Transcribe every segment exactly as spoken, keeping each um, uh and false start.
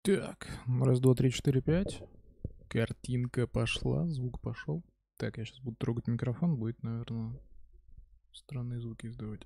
Так, раз, два, три, четыре, пять. Картинка пошла, звук пошел. Так, я сейчас буду трогать микрофон, будет, наверное, странные звуки издавать.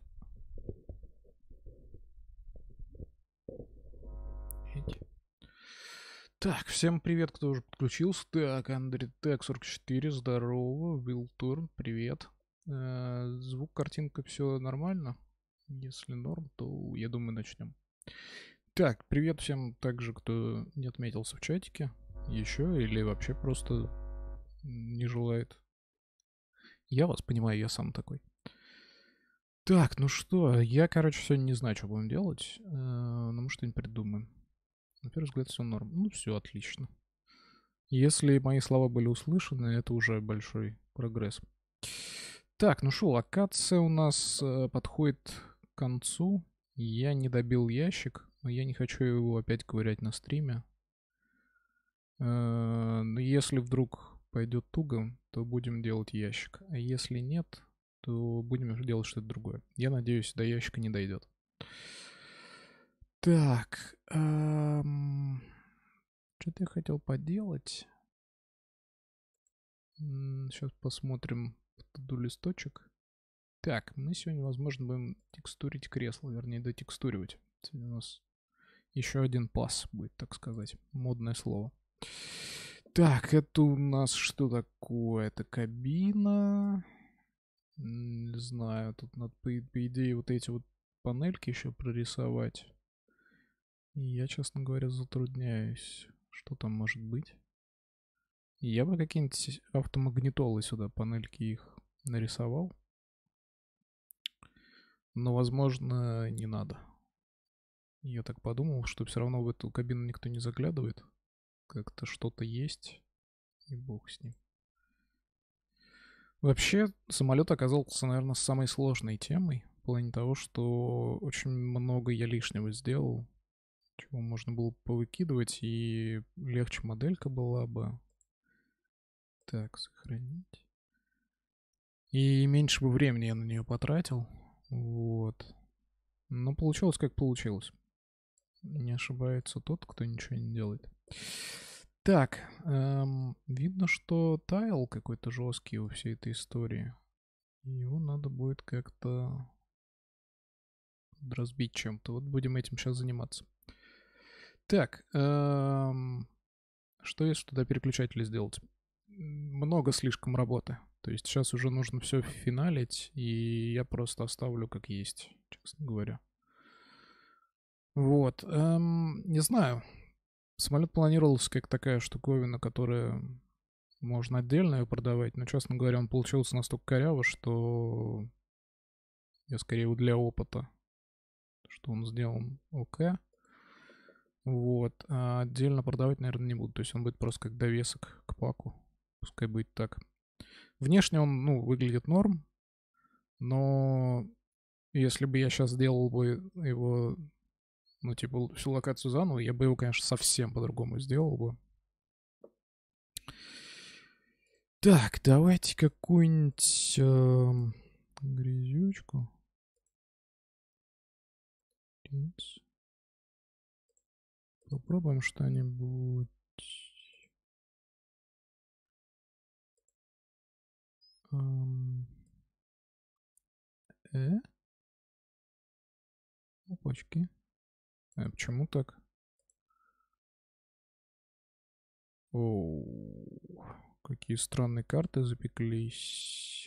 Эть. Так, всем привет, кто уже подключился. Так, Андрей Тек сорок четыре, здорово. Вилтурн, привет. Э, звук, картинка, все нормально? Если норм, то я думаю, начнем. Так, привет всем также, кто не отметился в чатике еще или вообще просто не желает. Я вас понимаю, я сам такой. Так, ну что, я, короче, сегодня не знаю, что будем делать, э, но мы что-нибудь придумаем. На первый взгляд все норм. Ну, все отлично. Если мои слова были услышаны, это уже большой прогресс. Так, ну что, локация у нас э, подходит к концу. Я не добил ящик, но я не хочу его опять ковырять на стриме. Э, но если вдруг пойдет туго, то будем делать ящик. А если нет, то будем делать что-то другое. Я надеюсь, до ящика не дойдет. Так, эм, что-то я хотел поделать. Сейчас посмотрим туда листочек. Так, мы сегодня, возможно, будем текстурить кресло, вернее, дотекстуривать. Сегодня у нас еще один пас будет, так сказать, модное слово. Так, это у нас что такое? Это кабина. Не знаю, тут надо, по, по идее, вот эти вот панельки еще прорисовать. И я, честно говоря, затрудняюсь. Что там может быть? Я бы какие-нибудь автомагнитолы сюда, панельки их нарисовал. Но, возможно, не надо. Я так подумал, что все равно в эту кабину никто не заглядывает. Как-то что-то есть. И бог с ним. Вообще, самолет оказался, наверное, самой сложной темой. В плане того, что очень много я лишнего сделал. Чего можно было повыкидывать, и легче моделька была бы. Так, сохранить. И меньше бы времени я на нее потратил. Вот. Но получилось как получилось. Не ошибается тот, кто ничего не делает. Так, эм, видно, что тайл какой-то жесткий у всей этой истории. Его надо будет как-то разбить чем-то. Вот будем этим сейчас заниматься. Так, эм, что если туда переключатели сделать? Много слишком работы. То есть сейчас уже нужно все финалить, и я просто оставлю как есть, честно говоря. Вот. Эм, не знаю. Самолет планировался как такая штуковина, которая можно отдельно ее продавать, но, честно говоря, он получился настолько коряво, что я скорее вот для опыта, что он сделан ОК. Вот. А отдельно продавать, наверное, не буду. То есть он будет просто как довесок к паку. Пускай будет так. Внешне он, ну, выглядит норм, но если бы я сейчас сделал бы его, ну, типа, всю локацию заново, я бы его, конечно, совсем по-другому сделал бы. Так, давайте какую-нибудь э, грязючку. Попробуем что-нибудь. Эм, э? Опачки. А почему так? Оу, какие странные карты запеклись.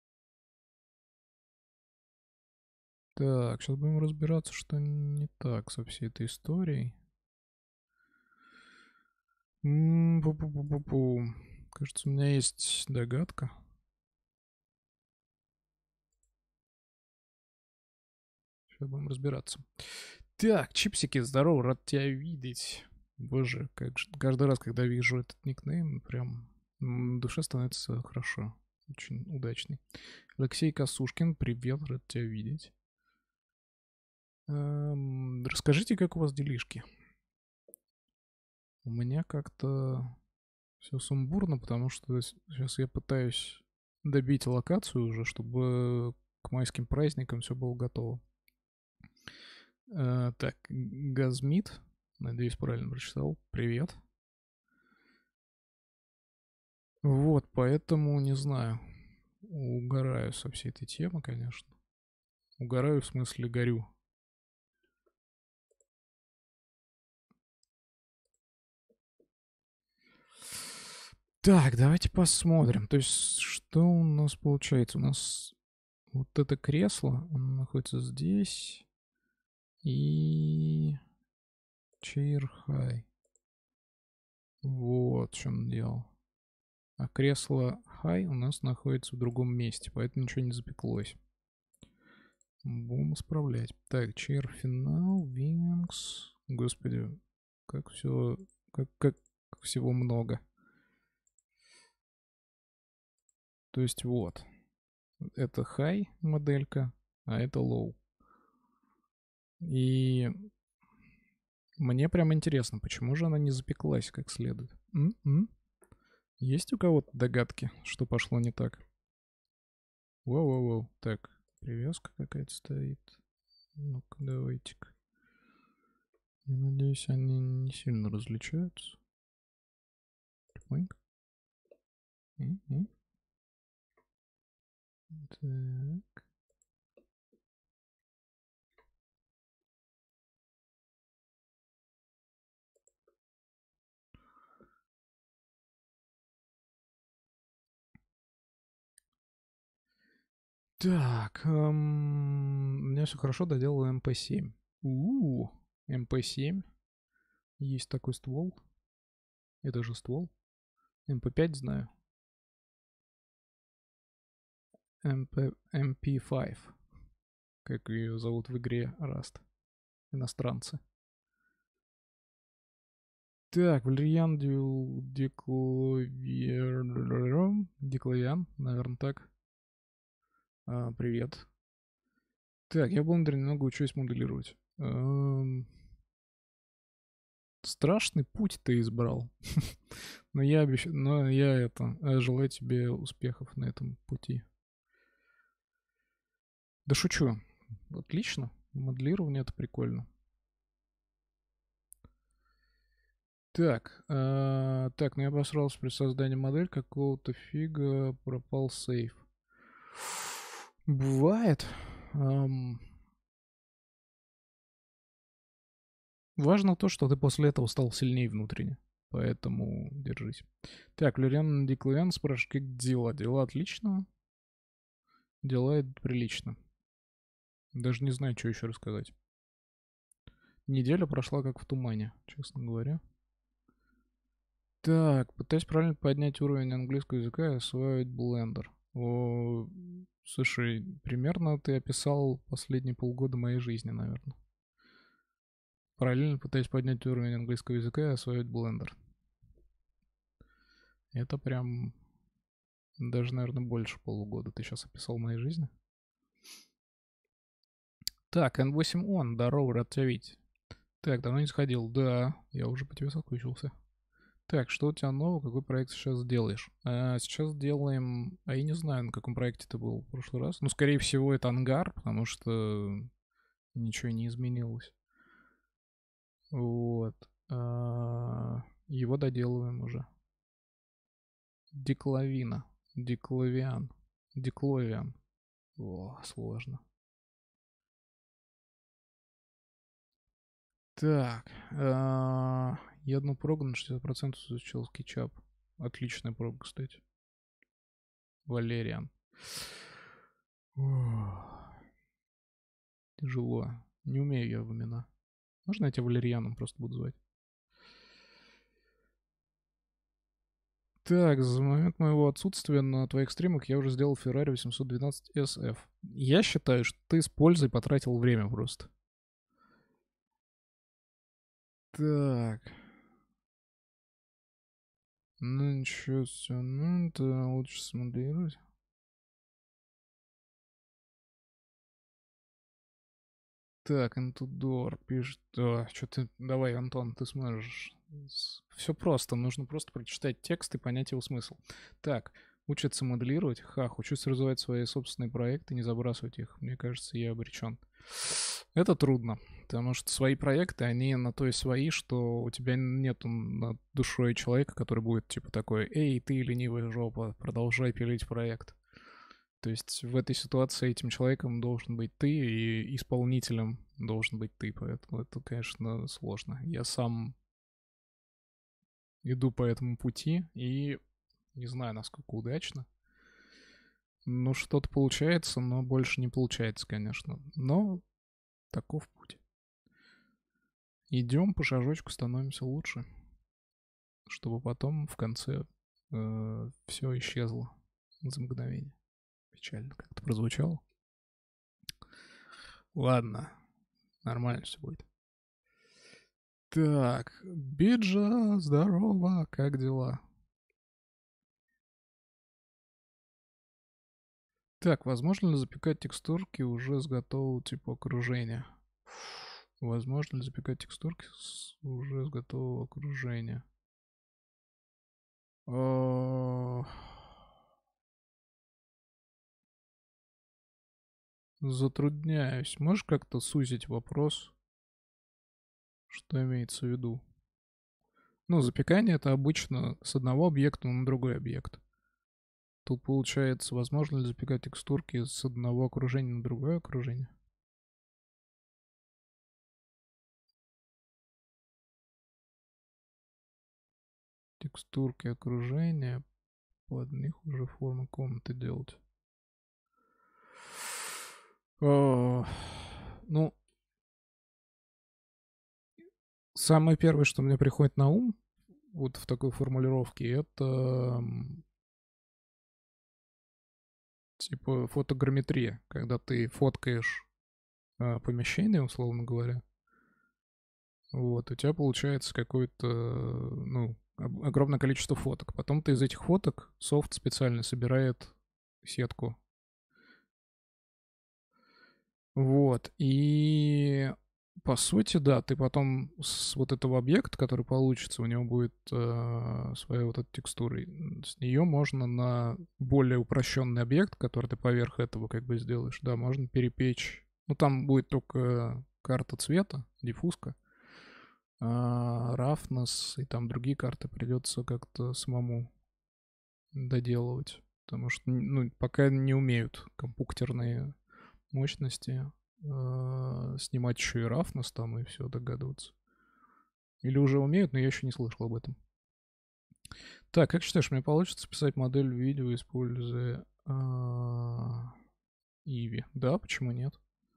Так, сейчас будем разбираться, что не так со всей этой историей. Пу-пу-пу-пу-пу. Кажется, у меня есть догадка. Сейчас будем разбираться. Так, чипсики, здорово, рад тебя видеть. Боже, как же, каждый раз, когда вижу этот никнейм, прям на душе становится хорошо. Очень удачный. Алексей Косушкин, привет, рад тебя видеть. Эм, расскажите, как у вас делишки? У меня как-то все сумбурно, потому что сейчас я пытаюсь добить локацию уже, чтобы к майским праздникам все было готово. Э, так, Газмит, Надеюсь, правильно прочитал. Привет. Вот, поэтому, не знаю, угораю со всей этой темы, конечно. Угораю, в смысле, горю. Так, давайте посмотрим. То есть, что у нас получается? У нас вот это кресло, оно находится здесь. И... Chair high. Вот в чем дело. А кресло high у нас находится в другом месте, поэтому ничего не запеклось. Будем исправлять. Так, chair финал, wings. Господи, как все, как, как всего много. То есть вот, это high моделька, а это low. И мне прям интересно, почему же она не запеклась как следует? М-м? Есть у кого-то догадки, что пошло не так? Воу-воу-воу. Так, привязка какая-то стоит. Ну-ка, давайте-ка. Я надеюсь, они не сильно различаются. Угу. Так. Так, эм, у меня все хорошо, доделал эм пэ семь. У-у-у, эм пэ семь. Есть такой ствол. Это же ствол. эм пэ пять знаю. эм пэ, эм пи пять. Как ее зовут в игре Rust. Иностранцы. Так, Валерьян Деклавиан. Деклавиан, наверное, так. А, привет. Так, я в Blender немного учусь моделировать. Эм, Страшный путь ты избрал. Но я обещаю, но я это, э, желаю тебе успехов на этом пути. Да шучу. Отлично. Моделирование это прикольно. Так, э, так, ну я обосрался при создании модели какого-то фига, пропал сейф. Бывает. Эм, важно то, что ты после этого стал сильнее внутренне. Поэтому держись. Так, Лориан Деклавиан спрашивает, как дела? Дела отлично. Дела идут прилично. Даже не знаю, что еще рассказать. Неделя прошла как в тумане, честно говоря. Так, пытаюсь правильно поднять уровень английского языка и освоить Blender. О, слушай, примерно ты описал последние полгода моей жизни, наверное. Параллельно пытаюсь поднять уровень английского языка и освоить Blender. Это прям даже, наверное, больше полугода ты сейчас описал моей жизни. Так, эн восемь он, здорово, рад тебя видеть. Так, давно не сходил. Да, я уже по тебе соскучился. Так, что у тебя нового? Какой проект сейчас делаешь? А, сейчас делаем... А я не знаю, на каком проекте ты был в прошлый раз. Ну, скорее всего, это ангар, потому что ничего не изменилось. Вот. А, его доделываем уже. Деклавина. Деклавиан. Декловиан. О, сложно. Так. А, я одну прогу на шестьдесят процентов изучил SketchUp. Отличная прога, кстати. Валериан. Тяжело. Не умею я в имена. Можно я тебя Валерьяном просто буду звать? Так, за момент моего отсутствия на твоих стримах я уже сделал Ferrari восемьсот двенадцать эс эф. Я считаю, что ты с пользой потратил время просто. Так. Ну ничего, все. Ну, это лучше смоделировать. Так, Интудор пишет. Да, что ты... Давай, Антон, ты сможешь. Все просто. Нужно просто прочитать текст и понять его смысл. Так, Учатся моделировать. Ха, учусь развивать свои собственные проекты, не забрасывать их. Мне кажется, я обречен. Это трудно, потому что свои проекты, они на то и свои, что у тебя нету над душой человека, который будет типа такой: «Эй, ты ленивая жопа, продолжай пилить проект». То есть в этой ситуации этим человеком должен быть ты, и исполнителем должен быть ты, поэтому это, конечно, сложно. Я сам иду по этому пути, и не знаю, насколько удачно. Ну, что-то получается, но больше не получается, конечно. Но таков путь. Идем по шажочку, становимся лучше, чтобы потом в конце э, все исчезло за мгновение. Печально как-то прозвучало. Ладно, нормально все будет. Так, Биджа, здорово, как дела? Так, возможно ли запекать текстурки уже с готового типа окружения? Возможно ли запекать текстурки с уже с готового окружения? А, Затрудняюсь. Можешь как-то сузить вопрос? Что имеется в виду? Ну, запекание — это обычно с одного объекта на другой объект. Тут получается, возможно ли запекать текстурки с одного окружения на другое окружение? Текстурки окружения, под них уже форму комнаты делать. О, ну, самое первое, что мне приходит на ум, вот в такой формулировке, это типа фотограмметрия, когда ты фоткаешь а, помещение, условно говоря. Вот, у тебя получается какое-то, ну, огромное количество фоток. Потом ты из этих фоток софт специально собирает сетку. Вот, и по сути, да, ты потом с вот этого объекта, который получится, у него будет э, своя вот эта текстура. С нее можно на более упрощенный объект, который ты поверх этого как бы сделаешь, да, можно перепечь. Ну, там будет только карта цвета, диффузка. А Roughness и там другие карты придется как-то самому доделывать. Потому что, ну, пока не умеют компьютерные мощности э, снимать еще и Roughness там и все догадываться. Или уже умеют, но я еще не слышал об этом. Так, как считаешь, мне получится писать модель видео, используя Иви? Да, почему нет?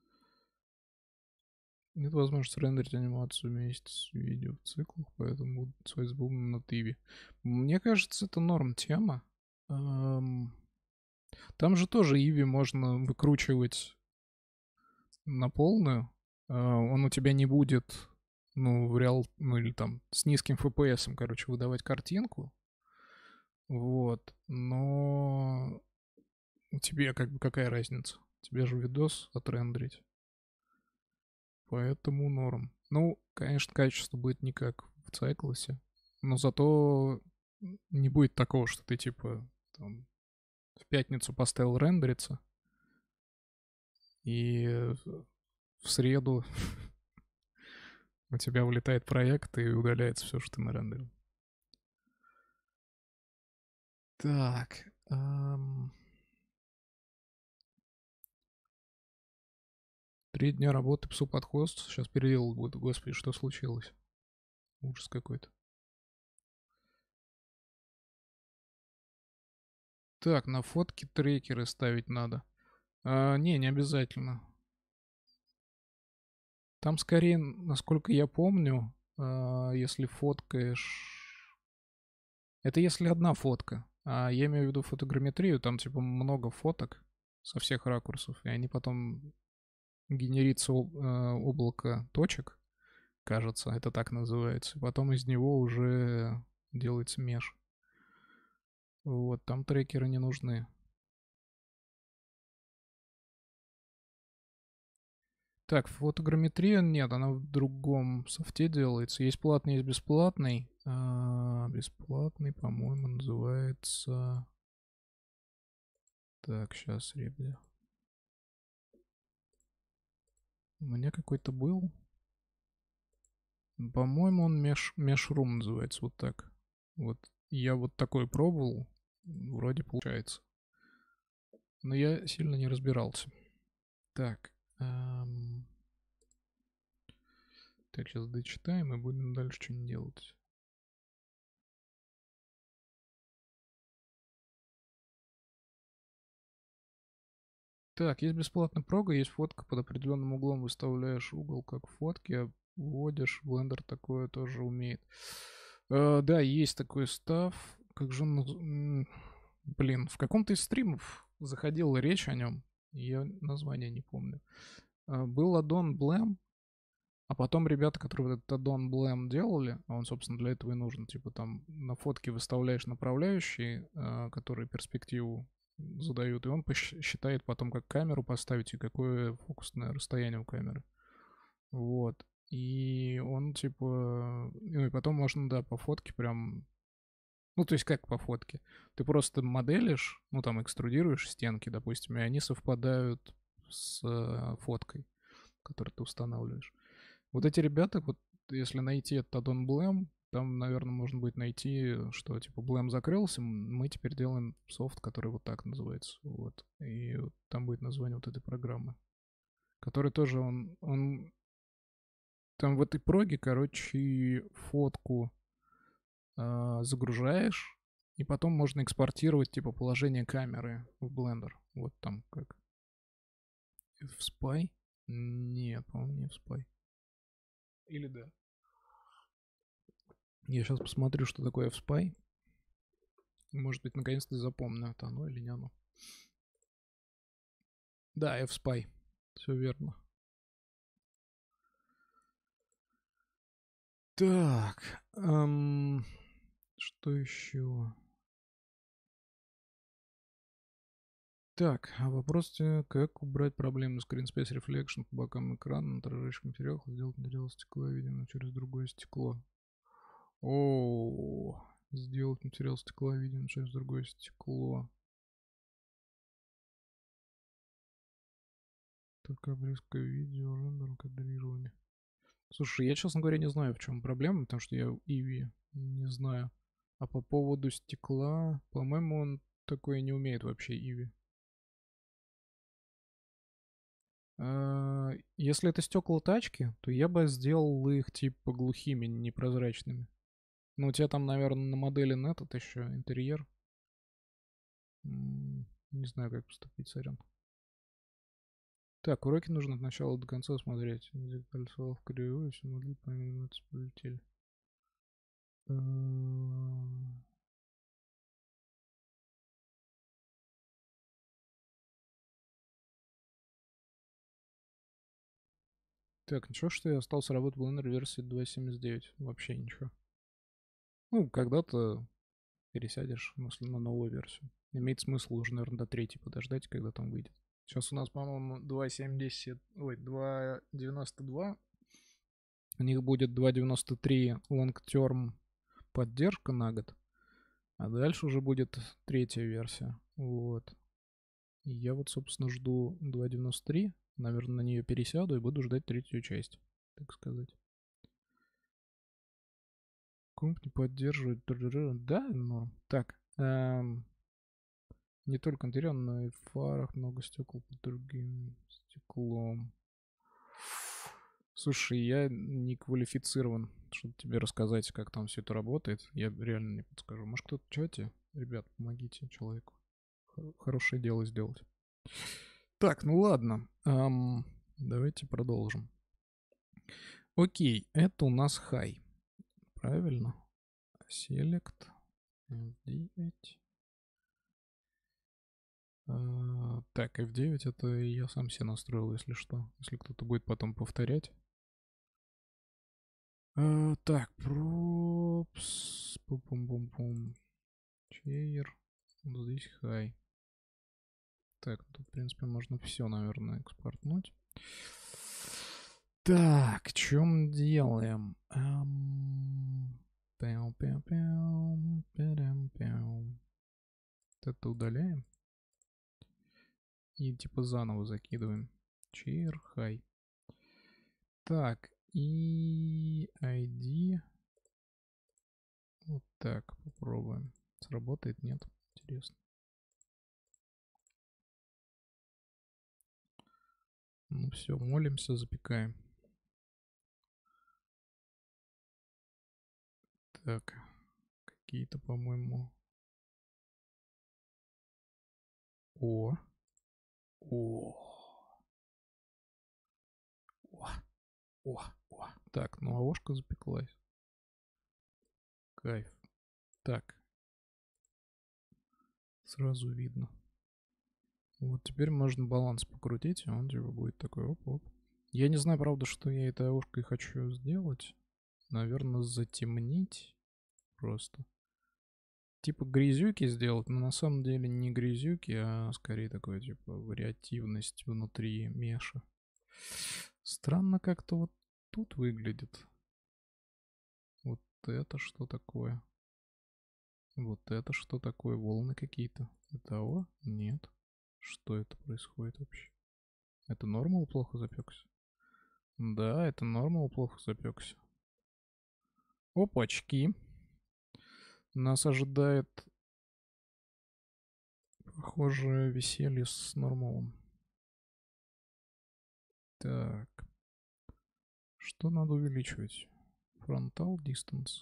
Нет возможности рендерить анимацию вместе с видео в циклах, поэтому буду свой бум на Иви. Мне кажется, это норм тема. Эм, Там же тоже Иви можно выкручивать на полную. Э, Он у тебя не будет, ну, в реал, ну или там с низким эф пи эс, короче, выдавать картинку. Вот. Но тебе как бы какая разница? Тебе же видос отрендерить. Поэтому норм. Ну, конечно, качество будет не как в Cyclus, но зато не будет такого, что ты типа там в пятницу поставил рендериться, и в среду у тебя вылетает проект и удаляется все, что ты нарендерил. Так. Эм... Три дня работы псу под хвост. Сейчас переделал будет. Господи, что случилось? Ужас какой-то. Так, на фотки трекеры ставить надо. А, не, не обязательно. Там скорее, насколько я помню, а, если фоткаешь... Это если одна фотка. А я имею в виду фотограмметрию, там типа много фоток со всех ракурсов, и они потом генерится об, э, облако точек, кажется, это так называется. И потом из него уже делается меш. Вот, там трекеры не нужны. Так, фотограмметрия нет, она в другом софте делается. Есть платный, есть бесплатный. А, бесплатный, по-моему, называется... Так, сейчас, ребят. У меня какой-то был. По-моему, он меш, мешрум называется, вот так. Вот я вот такой пробовал, вроде получается. Но я сильно не разбирался. Так. Эм... Так, сейчас дочитаем и будем дальше что-нибудь делать. Так, есть бесплатная прога, есть фотка, под определенным углом выставляешь угол, как в фотке, вводишь, Blender такое тоже умеет. Э, да, есть такой став. Как же он... наз- Блин, в каком-то из стримов заходила речь о нем. Я название не помню. Э, Был аддон Blem, а потом ребята, которые вот этот аддон Blem делали, а он, собственно, для этого и нужен, типа там на фотке выставляешь направляющие, э, которые перспективу задают, и он посчитает потом, как камеру поставить и какое фокусное расстояние у камеры. Вот. И он, типа... Ну, и потом можно, да, по фотке прям... Ну, то есть как по фотке? Ты просто моделишь, ну, там, экструдируешь стенки, допустим, и они совпадают с э, фоткой, которую ты устанавливаешь. Вот эти ребята, вот если найти этот аддон Blem, там, наверное, можно будет найти, что типа Blem закрылся, мы теперь делаем софт, который вот так называется. Вот. И вот там будет название вот этой программы. Который тоже он, он там в этой проге, короче, фотку э, загружаешь, и потом можно экспортировать типа положение камеры в Blender. Вот там как. В Spy? Нет, по-моему, не в Spy. Или да. Я сейчас посмотрю, что такое F-Spy. Может быть, наконец-то запомню, это оно или не оно. Да, F-Spy. Все верно. Так. Эм, что еще? Так, а вопрос, э, как убрать проблемы Screen Space Reflection по бокам экрана на отражающих материалах, сделать материал стекла, видимо, через другое стекло. О, сделать материал стекла, видимо, через другое стекло. Только обрезка видео, рендер, кадрирование. Слушай, я, честно говоря, не знаю, в чем проблема, потому что я Иви не знаю. А по поводу стекла, по-моему, он такое не умеет вообще, Иви. А, Если это стекла тачки, то я бы сделал их типа глухими, непрозрачными. Ну, у тебя там, наверное, на модели этот еще интерьер. М, Не знаю, как поступить, сорян. Так, уроки нужно от начала до конца смотреть. Кольцо в кривую, все могли помимо полетели. Эм, Так, ничего, что я остался работать в Blender версии два точка семьдесят девять. Вообще ничего. Ну, когда-то пересядешь, в смысле, на новую версию. Имеет смысл уже, наверное, до третьей подождать, когда там выйдет. Сейчас у нас, по-моему, два точка семьдесят... Ой, два точка девяносто два. У них будет два точка девяносто три long term поддержка на год. А дальше уже будет третья версия. Вот. И я вот, собственно, жду два точка девяносто три. Наверное, на нее пересяду и буду ждать третью часть, так сказать. Комп не поддерживает. Да, норм. Так. Эм, не только интерьер, но и в фарах много стекол под другим стеклом. Слушай, я не квалифицирован, чтобы тебе рассказать, как там все это работает. Я реально не подскажу. Может, кто-то в чате? Ребят, помогите человеку. Хорошее дело сделать. Так, ну ладно. Эм, давайте продолжим. Окей, это у нас high. Правильно. Select эф девять. А, так, эф девять это я сам себе настроил, если что. Если кто-то будет потом повторять. А, так, props. Пум-пум-пум-пум. Chair. Вот здесь high. Так, тут, в принципе, можно все, наверное, экспортнуть. Так, чем делаем? Эм, пяу-пяу-пяу, пярям-пяу. Вот это удаляем. И типа заново закидываем. Char high. Так, и ай ди. Вот так попробуем. Сработает, нет? Интересно. Ну все, молимся, запекаем. Так, какие-то, по-моему... О. О. О. О. О. Так, ну АОшка запеклась. Кайф. Так. Сразу видно. Вот теперь можно баланс покрутить, и он типа будет такой оп-оп. Я не знаю, правда, что я этой АОшкой хочу сделать. Наверное, затемнить просто. Типа грязюки сделать, но на самом деле не грязюки, а скорее такой, типа, вариативность внутри меша. Странно как-то вот тут выглядит. Вот это что такое? Вот это что такое? Волны какие-то. Это О? Нет. Что это происходит вообще? Это нормал плохо запекся? Да, это нормал плохо запекся. Опачки. Нас ожидает, похоже, веселье с нормалом. Так. Что надо увеличивать? Frontal distance.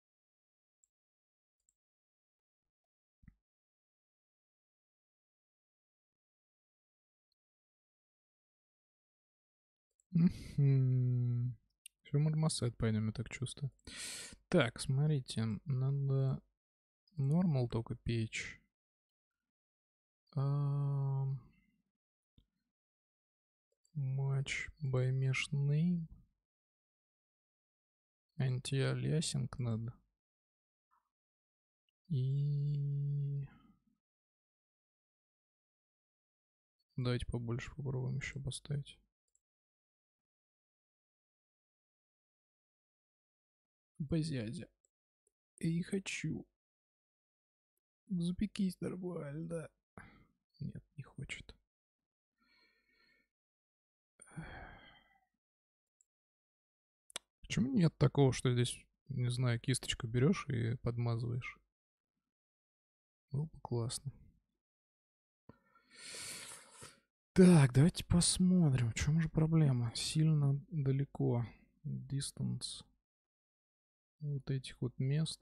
Все мармосет пойдем, я так чувствую. Так, смотрите, надо normal только печь. Match by mesh name. Анти-алиасинг надо. И... Давайте побольше попробуем еще поставить. Базядя. И хочу. Запекись нормально. Нет, не хочет. Почему нет такого, что здесь, не знаю, кисточку берешь и подмазываешь? Было бы классно. Так, давайте посмотрим. В чем же проблема? Сильно далеко. Distance. Вот этих вот мест.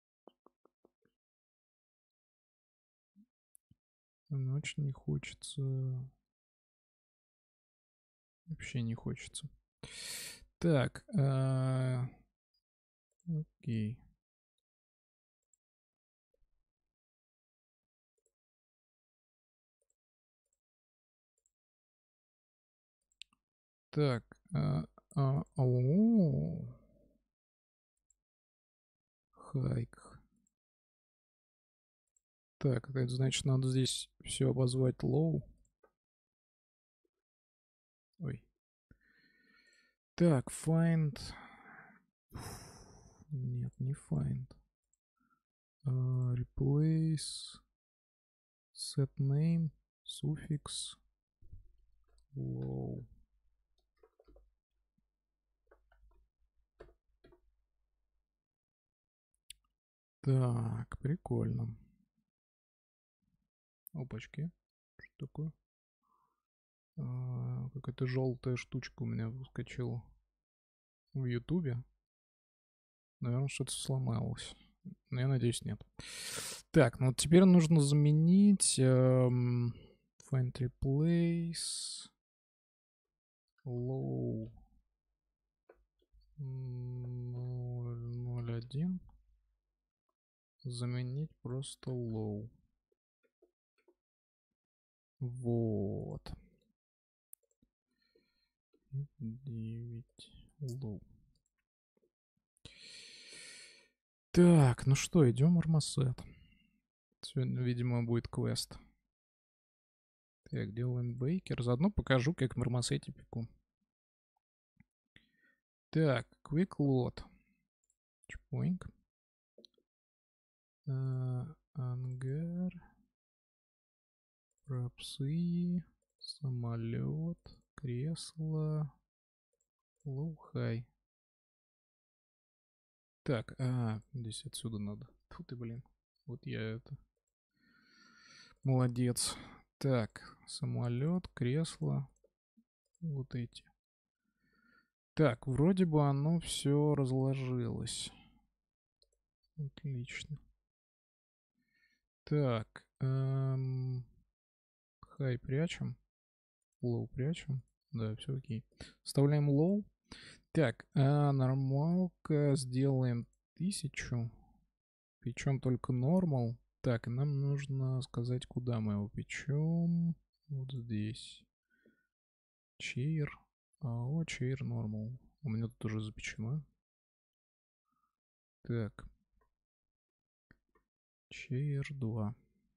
Но очень не хочется. Вообще не хочется. Так. А... Окей. Так. А, а, о, хайк. Так, это значит, надо здесь все обозвать low. Ой. Так, find. Нет, не find. Uh, replace. Set name. Suffix. Low. Так, прикольно. Опачки. Что такое? А, какая-то желтая штучка у меня выскочила в Ютубе. Наверное, что-то сломалось. Но я надеюсь, нет. Так, ну вот теперь нужно заменить эм, find replace low ноль ноль один. Заменить просто low. Вот. девять low. Так, ну что, идем мармосет. Сегодня, видимо, будет квест. Так, делаем бейкер. Заодно покажу, как в мармосете пеку. Так, quick load. Чпоинг. Uh, ангар. Пропсы, самолет, кресло, лоу-хай. Так, а, здесь отсюда надо. Фу ты, блин. Вот я это. Молодец. Так, самолет, кресло. Вот эти. Так, вроде бы оно все разложилось. Отлично. Так, эм, хай прячем. Лоу прячем. Да, все окей. Вставляем лоу. Так, а нормалка сделаем тысячу. Печем только нормал. Так, нам нужно сказать, куда мы его печем. Вот здесь. Чейр. А, о, чейр нормал. У меня тут уже запечено. Так. Чейр два.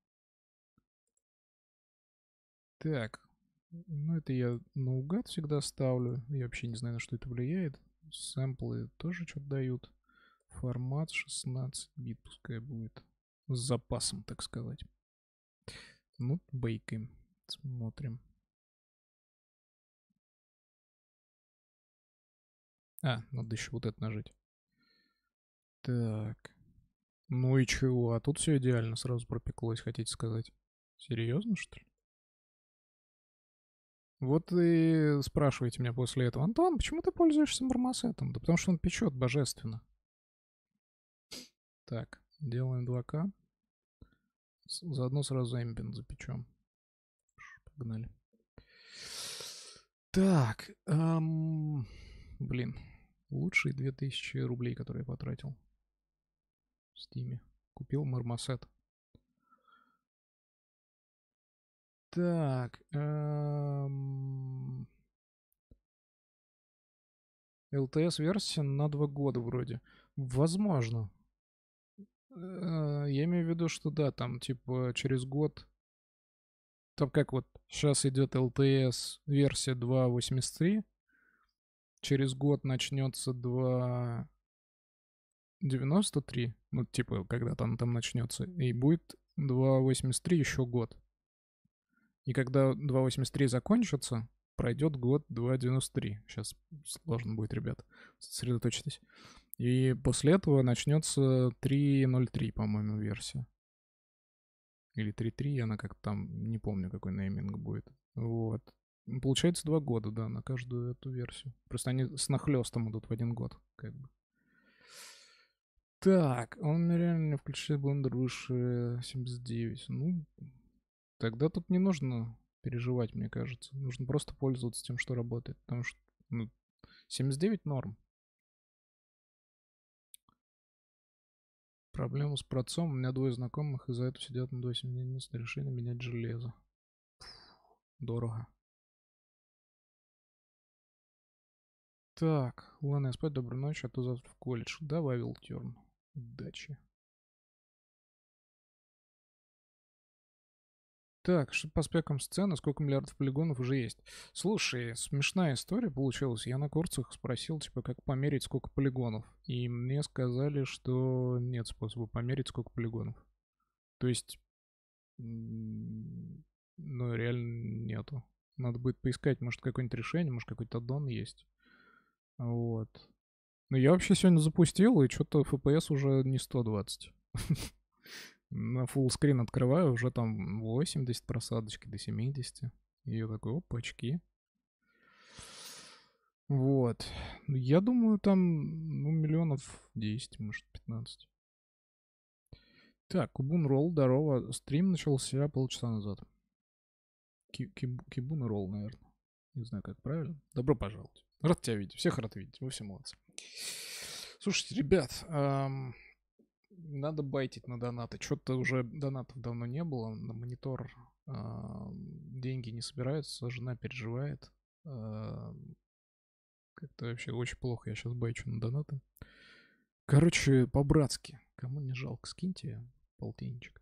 Так. Ну, это я наугад всегда ставлю. Я вообще не знаю, на что это влияет. Сэмплы тоже что-то дают. Формат шестнадцать бит пускай будет. С запасом, так сказать. Ну, бейкаем. Смотрим. А, надо еще вот это нажать. Так. Ну и чего? А тут все идеально сразу пропеклось, хотите сказать. Серьезно, что ли? Вот и спрашиваете меня после этого: Антон, почему ты пользуешься мармосетом? Да потому что он печет божественно. Так, делаем два ка. Заодно сразу эмбиент запечем. Погнали. Так, эм, блин, лучшие две тысячи рублей, которые я потратил в Стиме. Купил мармосет. Так, эм... эл ти эс-версия на два года вроде. Возможно. Э, Я имею в виду, что да, там типа через год. Там как вот сейчас идет эл ти эс версия два восемьдесят три. Через год начнется два девяносто три. Ну, типа, когда там, там начнется. И будет два восемьдесят три еще год. И когда два восемьдесят три закончится, пройдет год два девяносто три. Сейчас сложно будет, ребят. Сосредоточьтесь. И после этого начнется три ноль три, по-моему, версия. Или три три, она как там, не помню, какой нейминг будет. Вот. Получается два года, да, на каждую эту версию. Просто они с нахлестом идут в один год, как бы. Так, он реально не включает блендер выше семьдесят девять. Ну, тогда тут не нужно переживать, мне кажется. Нужно просто пользоваться тем, что работает. Потому что, ну, семьдесят девять норм. Проблема с процом. У меня двое знакомых из-за этого сидят на двадцать девяносто, решили менять железо. Дорого. Так, ладно, я спать, доброй ночи, а то завтра в колледж. Давай, Вилтерн. Удачи. Так, что по спекам сцены, сколько миллиардов полигонов уже есть? Слушай, смешная история получилась. Я на курсах спросил, типа, как померить, сколько полигонов. И мне сказали, что нет способа померить, сколько полигонов. То есть, ну, реально нету. Надо будет поискать, может, какое-нибудь решение, может, какой-то аддон есть. Вот. Ну, я вообще сегодня запустил, и что-то эф пи эс уже не сто двадцать. На full скрин открываю, уже там восемьдесят просадочки до семидесяти. И я такой, опачки. Вот. Я думаю, там, ну, миллионов десять, может, пятнадцать. Так, Кубун Ролл, здорово. Стрим начался полчаса назад. Кибун Ролл, наверное. Не знаю, как правильно. Добро пожаловать. Рад тебя видеть. Всех рад видеть. Вы все молодцы. Слушайте, ребят, эм, надо байтить на донаты. Что-то уже донатов давно не было. На монитор эм, деньги не собираются. Жена переживает. Эм, как-то вообще очень плохо. Я сейчас байчу на донаты. Короче, по-братски. Кому не жалко, скиньте полтинничек.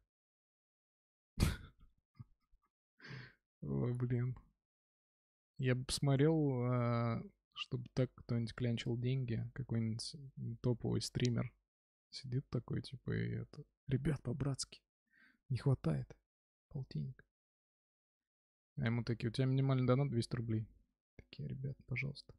Ой, блин. Я бы посмотрел, а, чтобы так кто-нибудь клянчил деньги, какой-нибудь топовый стример сидит такой, типа, и это... Ребят, по-братски, не хватает полтинник. А ему такие, у тебя минимальный донат двести рублей. Такие, ребят, пожалуйста.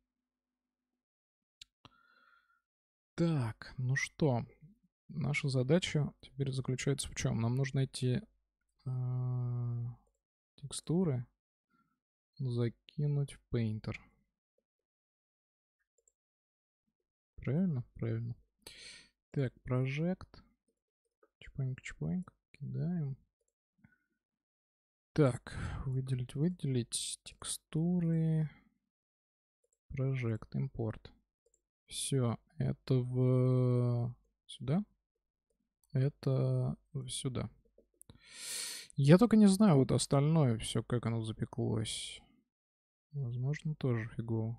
Так, ну что, наша задача теперь заключается в чем? Нам нужно эти э, текстуры закинуть в Painter. Правильно? Правильно. Так, Project. Чпоньк-чпоньк. Кидаем. Так, выделить, выделить. Текстуры. Project, импорт. Все, это в... Сюда. Это сюда. Я только не знаю, вот остальное все, как оно запеклось. Возможно, тоже фигово.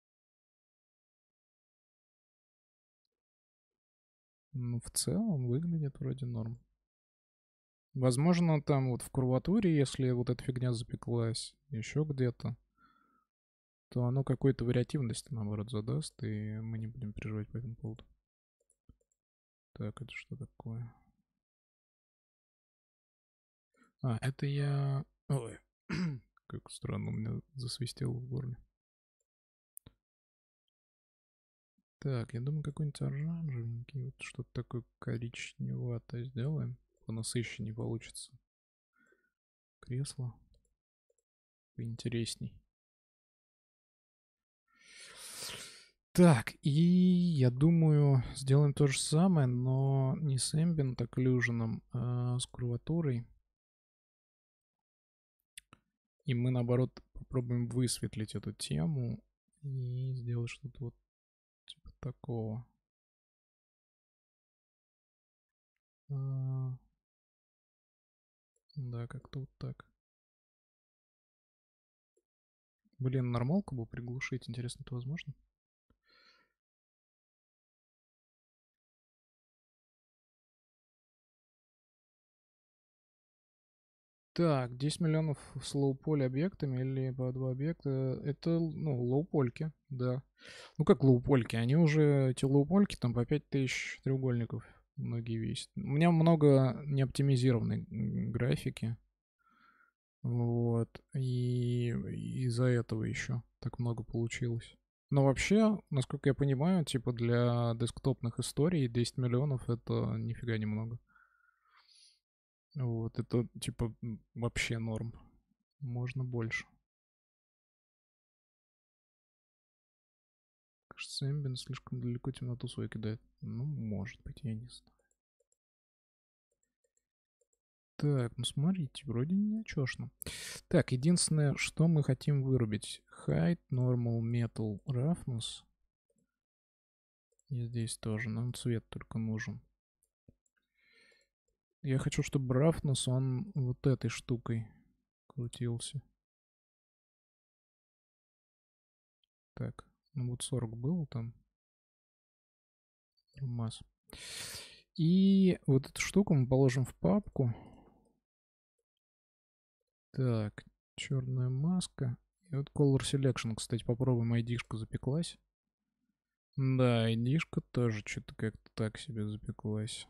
Ну, в целом выглядит вроде норм. Возможно, там вот в курватуре, если вот эта фигня запеклась, еще где-то, то оно какой-то вариативности, наоборот, задаст, и мы не будем переживать по этому поводу. Так, это что такое? А, это я... Ой, как странно, у меня засвистело в горле. Так, я думаю, какой-нибудь оранжевенький, вот что-то такое коричневатое сделаем. Понасыщеннее получится. Кресло. Поинтересней. Так, и я думаю, сделаем то же самое, но не с Ambient Occlusion, а с курватурой. И мы, наоборот, попробуем высветлить эту тему и сделать что-то вот типа такого. А, да, как-то вот так. Блин, нормалку бы приглушить, интересно, это возможно? Так, десять миллионов с лоу-поли объектами или по два объекта. Это, ну, лоу-польки, да. Ну, как лоу-польки? Они уже, эти лоу-польки, там по пять тысяч треугольников многие весят. У меня много неоптимизированной графики. Вот. И из-за этого еще так много получилось. Но вообще, насколько я понимаю, типа для десктопных историй десять миллионов это нифига не много. Вот, это типа вообще норм. Можно больше. Кажется, Ambient слишком далеко темноту свою кидает. Ну, может быть, я не знаю. Так, ну смотрите, вроде не очешно. Так, единственное, что мы хотим вырубить. Height, Normal, Metal, Roughness. И здесь тоже. Нам цвет только нужен. Я хочу, чтобы Roughness, он вот этой штукой крутился. Так, ну вот сорок было там. Масс. И вот эту штуку мы положим в папку. Так, черная маска. И вот Color Selection, кстати, попробуем, ай ди-шка запеклась. Да, ай ди-шка тоже что-то как-то так себе запеклась.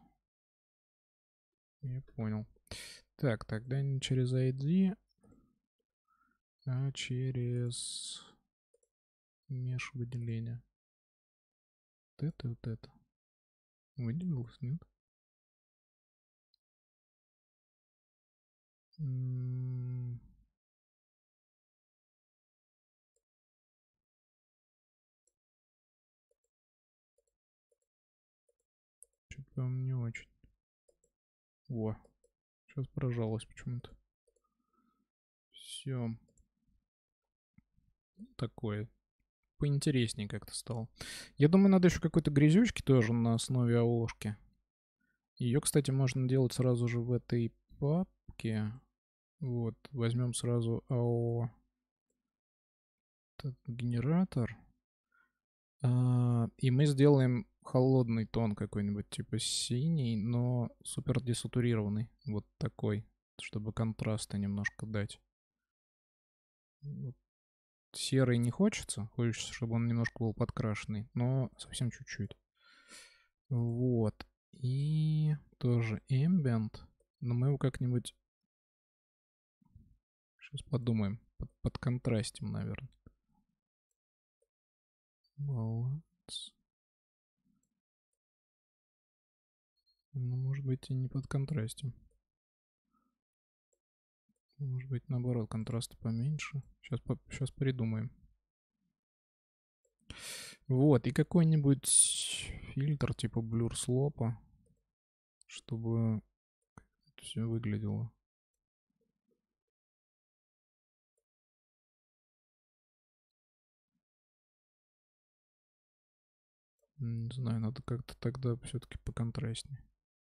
Я понял. Так, тогда не через ай ди, а через меж выделения. Вот это, вот это. Выделилось, нет? М-м- Что-то, по-моему, не очень. Во. Сейчас прожалось почему-то. Все. Такое. Поинтереснее как-то стало. Я думаю, надо еще какой-то грязючки тоже на основе АОшки. Ее, кстати, можно делать сразу же в этой папке. Вот, возьмем сразу АО генератор. А, и мы сделаем холодный тон какой-нибудь, типа синий, но супер десатурированный. Вот такой, чтобы контраста немножко дать. Вот. Серый не хочется, хочется, чтобы он немножко был подкрашенный, но совсем чуть-чуть. Вот. И тоже ambient, но мы его как-нибудь... Сейчас подумаем. Под, подконтрастим, наверное. Баланс. Ну, может быть, и не подконтрастим. Может быть, наоборот, контраста поменьше. Сейчас, по, сейчас придумаем. Вот, и какой-нибудь фильтр типа Blur Slope, чтобы это все выглядело. Не знаю, надо как-то тогда все-таки поконтрастнее.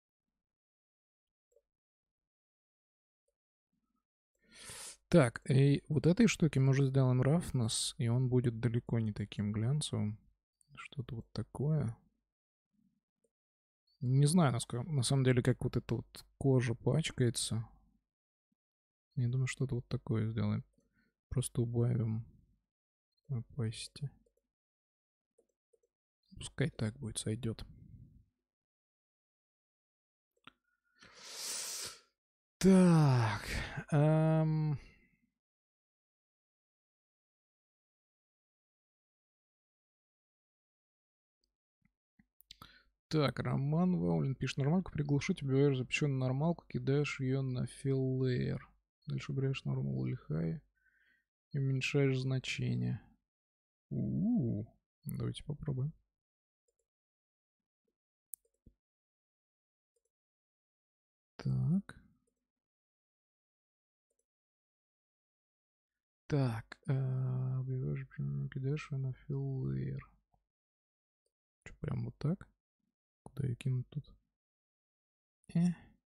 Так, и вот этой штуки мы уже сделаем roughness, и он будет далеко не таким глянцевым. Что-то вот такое. Не знаю, насколько, на самом деле, как вот эта вот кожа пачкается. Я думаю, что-то вот такое сделаем. Просто убавим opacity. Пускай так будет, сойдет. Так. Эм... Так, Роман Ваулин пишет: нормалку приглушить, убиваешь запеченную нормалку, кидаешь ее на fill layer. Дальше убираешь нормал или high и уменьшаешь значение. У-у-у. Давайте попробуем. Так. Так. Убиваешь, кидаешь ее на fill layer. Что, прям вот так? Куда ее кинуть тут? Э.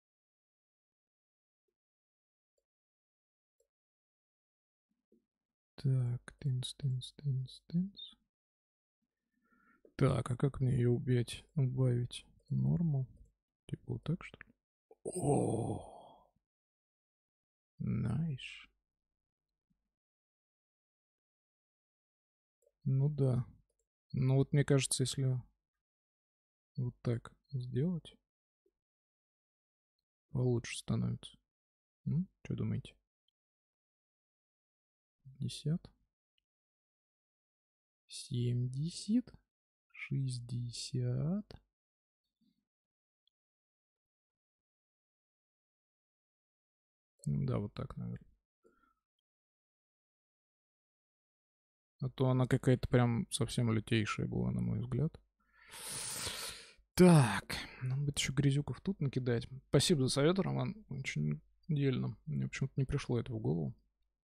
Так, тынц, тынц, тынц, тынц. Так, а как мне ее убить? Убавить? Нормал? Типа вот так, что ли? О, найс. Ну да. Ну вот мне кажется, если вот так сделать, получше становится. М? Что думаете? пятьдесят. семьдесят. шестьдесят. Да, вот так, наверное. А то она какая-то прям совсем лютейшая была, на мой взгляд. Так, надо будет еще грязюков тут накидать. Спасибо за совет, Роман. Очень дельно. Мне почему-то не пришло это в голову.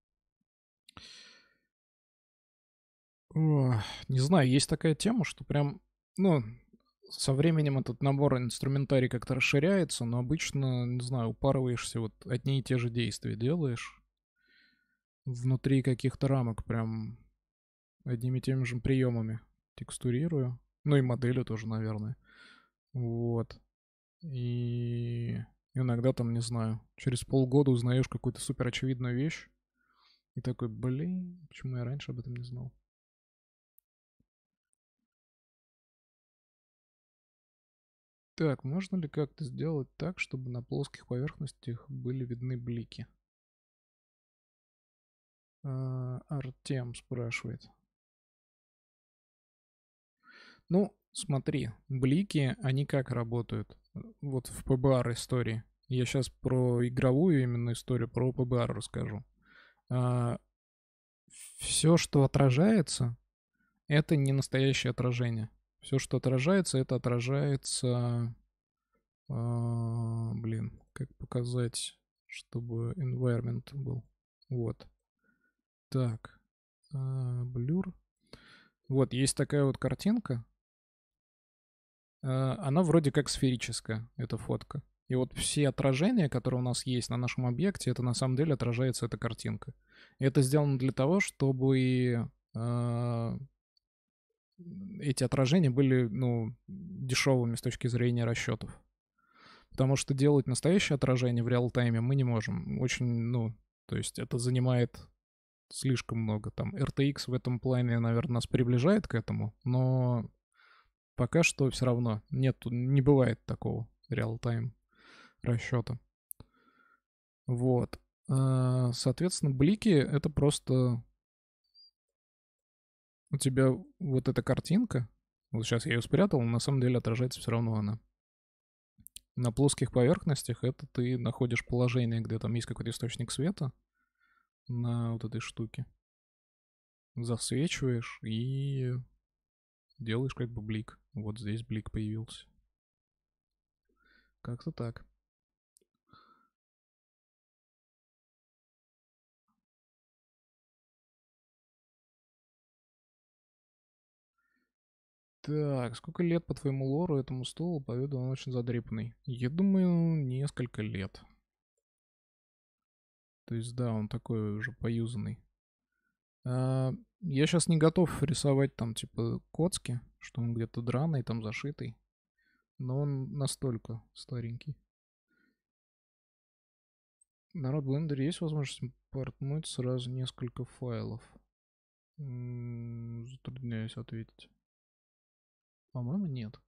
О, не знаю, есть такая тема, что прям, ну, со временем этот набор инструментарий как-то расширяется, но обычно, не знаю, упарываешься, вот одни и те же действия делаешь внутри каких-то рамок, прям одними и теми же приемами текстурирую. Ну и модели тоже, наверное. Вот. И иногда там, не знаю, через полгода узнаешь какую-то супер очевидную вещь. И такой, блин, почему я раньше об этом не знал? Так, можно ли как-то сделать так, чтобы на плоских поверхностях были видны блики? А, Артем спрашивает. Ну, смотри, блики, они как работают? Вот в пи би ар истории. Я сейчас про игровую именно историю, про пи би ар расскажу. А, все, что отражается, это не настоящее отражение. Все, что отражается, это отражается... А, блин, как показать, чтобы environment был. Вот. Так. А, blur. Вот, есть такая вот картинка. А, она вроде как сферическая, эта фотка. И вот все отражения, которые у нас есть на нашем объекте, это на самом деле отражается эта картинка. И это сделано для того, чтобы а, эти отражения были, ну, дешевыми с точки зрения расчетов. Потому что делать настоящее отражение в реал-тайме мы не можем. Очень, ну, то есть это занимает слишком много. Там эр ти экс в этом плане, наверное, нас приближает к этому, но пока что все равно нет, не бывает такого реал-тайм расчета. Вот. А, соответственно, блики — это просто у тебя вот эта картинка. Вот сейчас я ее спрятал, но на самом деле отражается все равно она. На плоских поверхностях это ты находишь положение, где там есть какой-то источник света на вот этой штуке. Засвечиваешь и делаешь как бы блик. Вот здесь блик появился. Как-то так. Так, сколько лет по твоему лору этому столу? По виду он очень задрипанный. Я думаю, несколько лет. То есть, да, он такой уже поюзанный. А, я сейчас не готов рисовать там, типа, коцки, что он где-то драный, там зашитый. Но он настолько старенький. Народ, в Blender есть возможность портнуть сразу несколько файлов? М, Затрудняюсь ответить. По-моему, нет.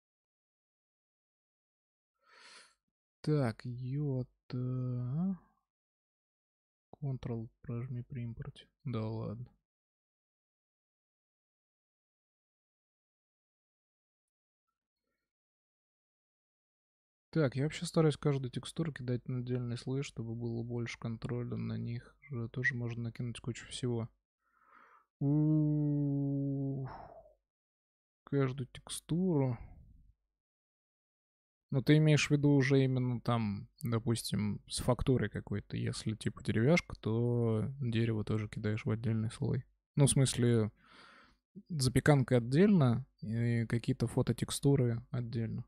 Так, йота. Ctrl прожми при импорте. Да ладно. Так, я вообще стараюсь каждую текстуру кидать на отдельный слой, чтобы было больше контроля на них. Уже тоже можно накинуть кучу всего. У каждую текстуру. Но ты имеешь в виду уже именно там, допустим, с фактурой какой-то. Если типа деревяшка, то дерево тоже кидаешь в отдельный слой. Ну, в смысле, запеканка отдельно, и какие-то фототекстуры отдельно.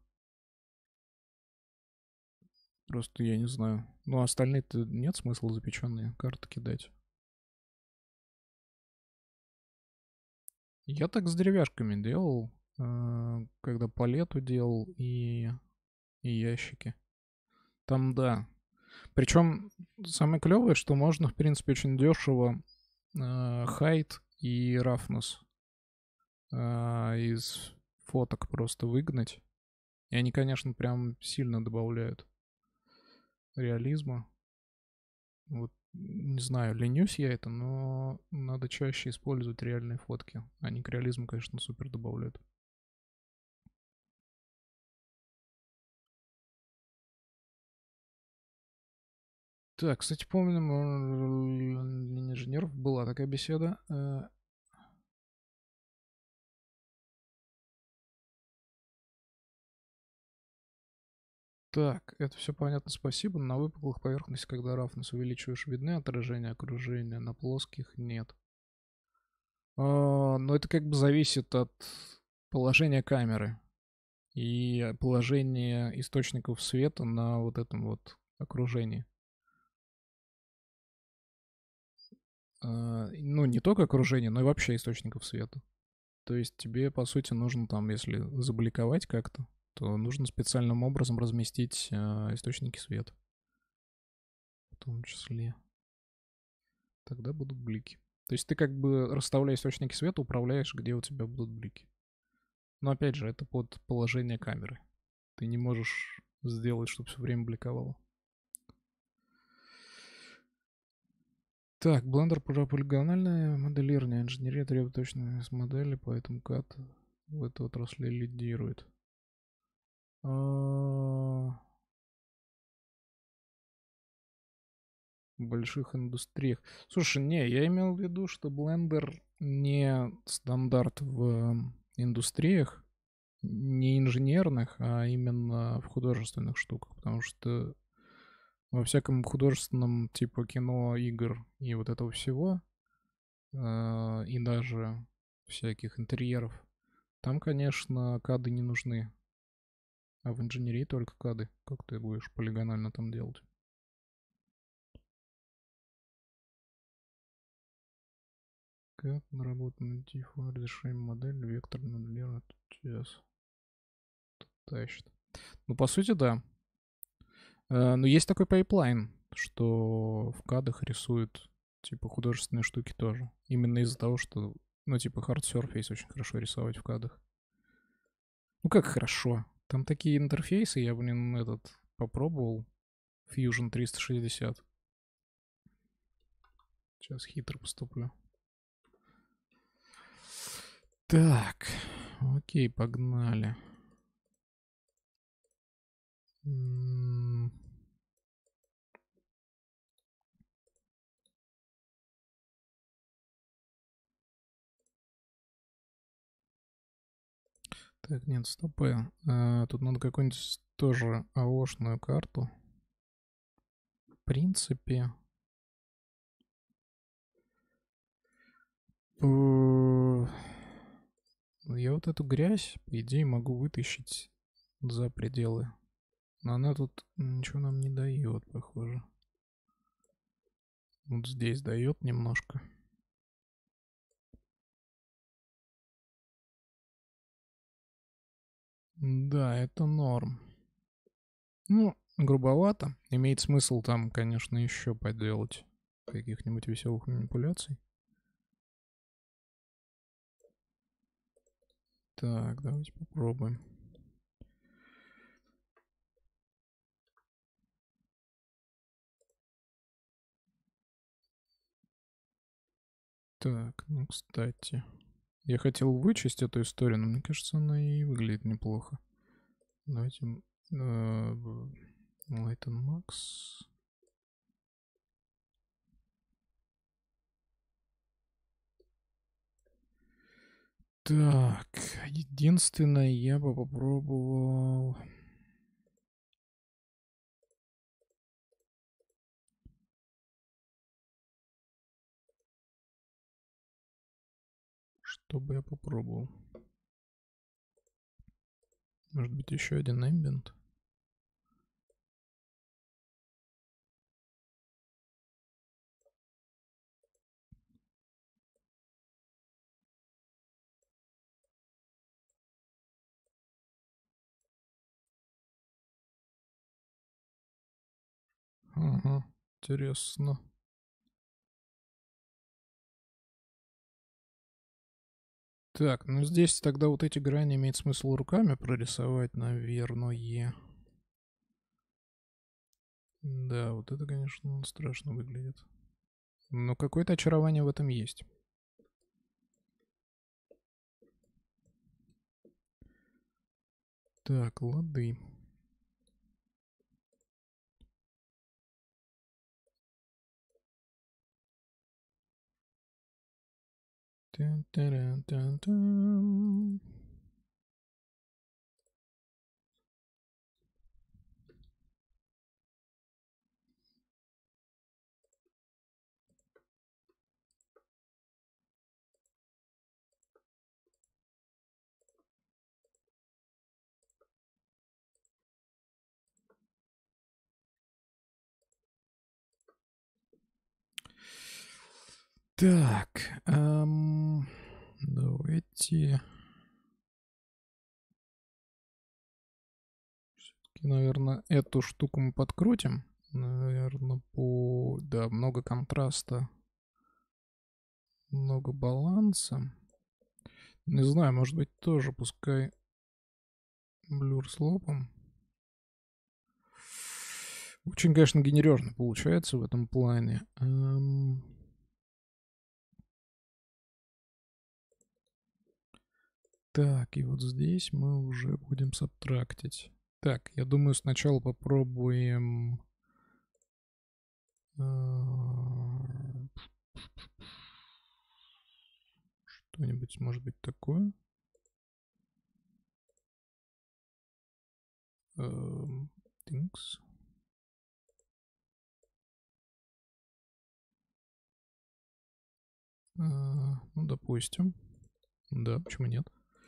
Просто я не знаю. Ну, а остальные-то нет смысла запеченные карты кидать. Я так с деревяшками делал, э, когда палету делал и, и ящики. Там, да. Причем самое клевое, что можно, в принципе, очень дешево хайт и рафнес из фоток просто выгнать. И они, конечно, прям сильно добавляют реализма. Вот не знаю, ленюсь я это, но надо чаще использовать реальные фотки. Они к реализму, конечно, супер добавляют. Так, кстати, помню, инженеров была такая беседа. э, Так, это все понятно, спасибо. На выпуклых поверхностях, когда рафнес увеличиваешь, видны отражения окружения, на плоских нет. А, но это как бы зависит от положения камеры и положения источников света на вот этом вот окружении. А, ну, не только окружение, но и вообще источников света. То есть тебе, по сути, нужно там, если забликовать как-то, то нужно специальным образом разместить а, источники света. В том числе. Тогда будут блики. То есть ты как бы, расставляя источники света, управляешь, где у тебя будут блики. Но опять же, это под положение камеры. Ты не можешь сделать, чтобы все время бликовало. Так, Blender про полигональное моделирование. Инженерия требует точность модели, поэтому кат в этой отрасли лидирует. В больших индустриях. Слушай, не, я имел в виду, что Blender не стандарт в индустриях, не инженерных, а именно в художественных штуках, потому что во всяком художественном типа кино, игр и вот этого всего, э, и даже всяких интерьеров, там, конечно, кады не нужны. А в инженерии только кады. Как ты будешь полигонально там делать? Как наработанный тифо разрешение модели, вектор моделирует сейчас. Тащит. Ну, по сути, да. Э, Но есть такой пайплайн, что в кадах рисуют, типа, художественные штуки тоже. Именно из-за того, что, ну, типа, hard surface очень хорошо рисовать в кадах. Ну, как хорошо. Там такие интерфейсы, я, блин, этот попробовал. Fusion триста шестьдесят. Сейчас хитро поступлю. Так, окей, погнали. М. Так, нет, стопы. А, тут надо какую-нибудь тоже АОшную карту. В принципе. э, Я вот эту грязь, по идее, могу вытащить за пределы. Но она тут ничего нам не дает, похоже. Вот здесь дает немножко. Да, это норм. Ну, грубовато. Имеет смысл там, конечно, еще поделать каких-нибудь веселых манипуляций. Так, давайте попробуем. Так, ну, кстати. Я хотел вычесть эту историю, но мне кажется, она и выглядит неплохо. Давайте... э, Light and Max. Так, единственное, я бы попробовал... Что бы я попробовал? Может быть, еще один Ambient? Ага, интересно. Так, ну здесь тогда вот эти грани имеет смысл руками прорисовать, наверное. Да, вот это, конечно, страшно выглядит. Но какое-то очарование в этом есть. Так, лады. Тан-таран-тан-тан. Так, эм, давайте... Все-таки, наверное, эту штуку мы подкрутим. Наверное, по... Да, много контраста, много баланса. Не знаю, может быть, тоже пускай блюр с лопом. Очень, конечно, генережно получается в этом плане. Эм... Так, и вот здесь мы уже будем сабтрактить. Так, я думаю, сначала попробуем... э, Что-нибудь, может быть, такое. Эм, Things. Э, Ну, допустим. Да, почему нет?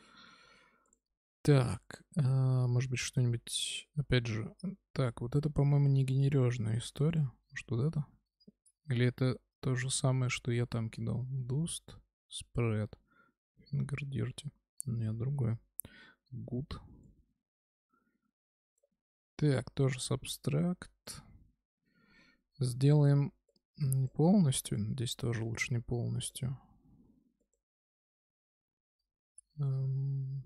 Так, э, может быть, что-нибудь, опять же, так, вот это, по-моему, не генережная история. Что вот это? Или это то же самое, что я там кидал? Dust, Spread, Finger Dirty. Нет, другое. Good. Так, тоже Substract. Сделаем не полностью. Здесь тоже лучше не полностью. Эм...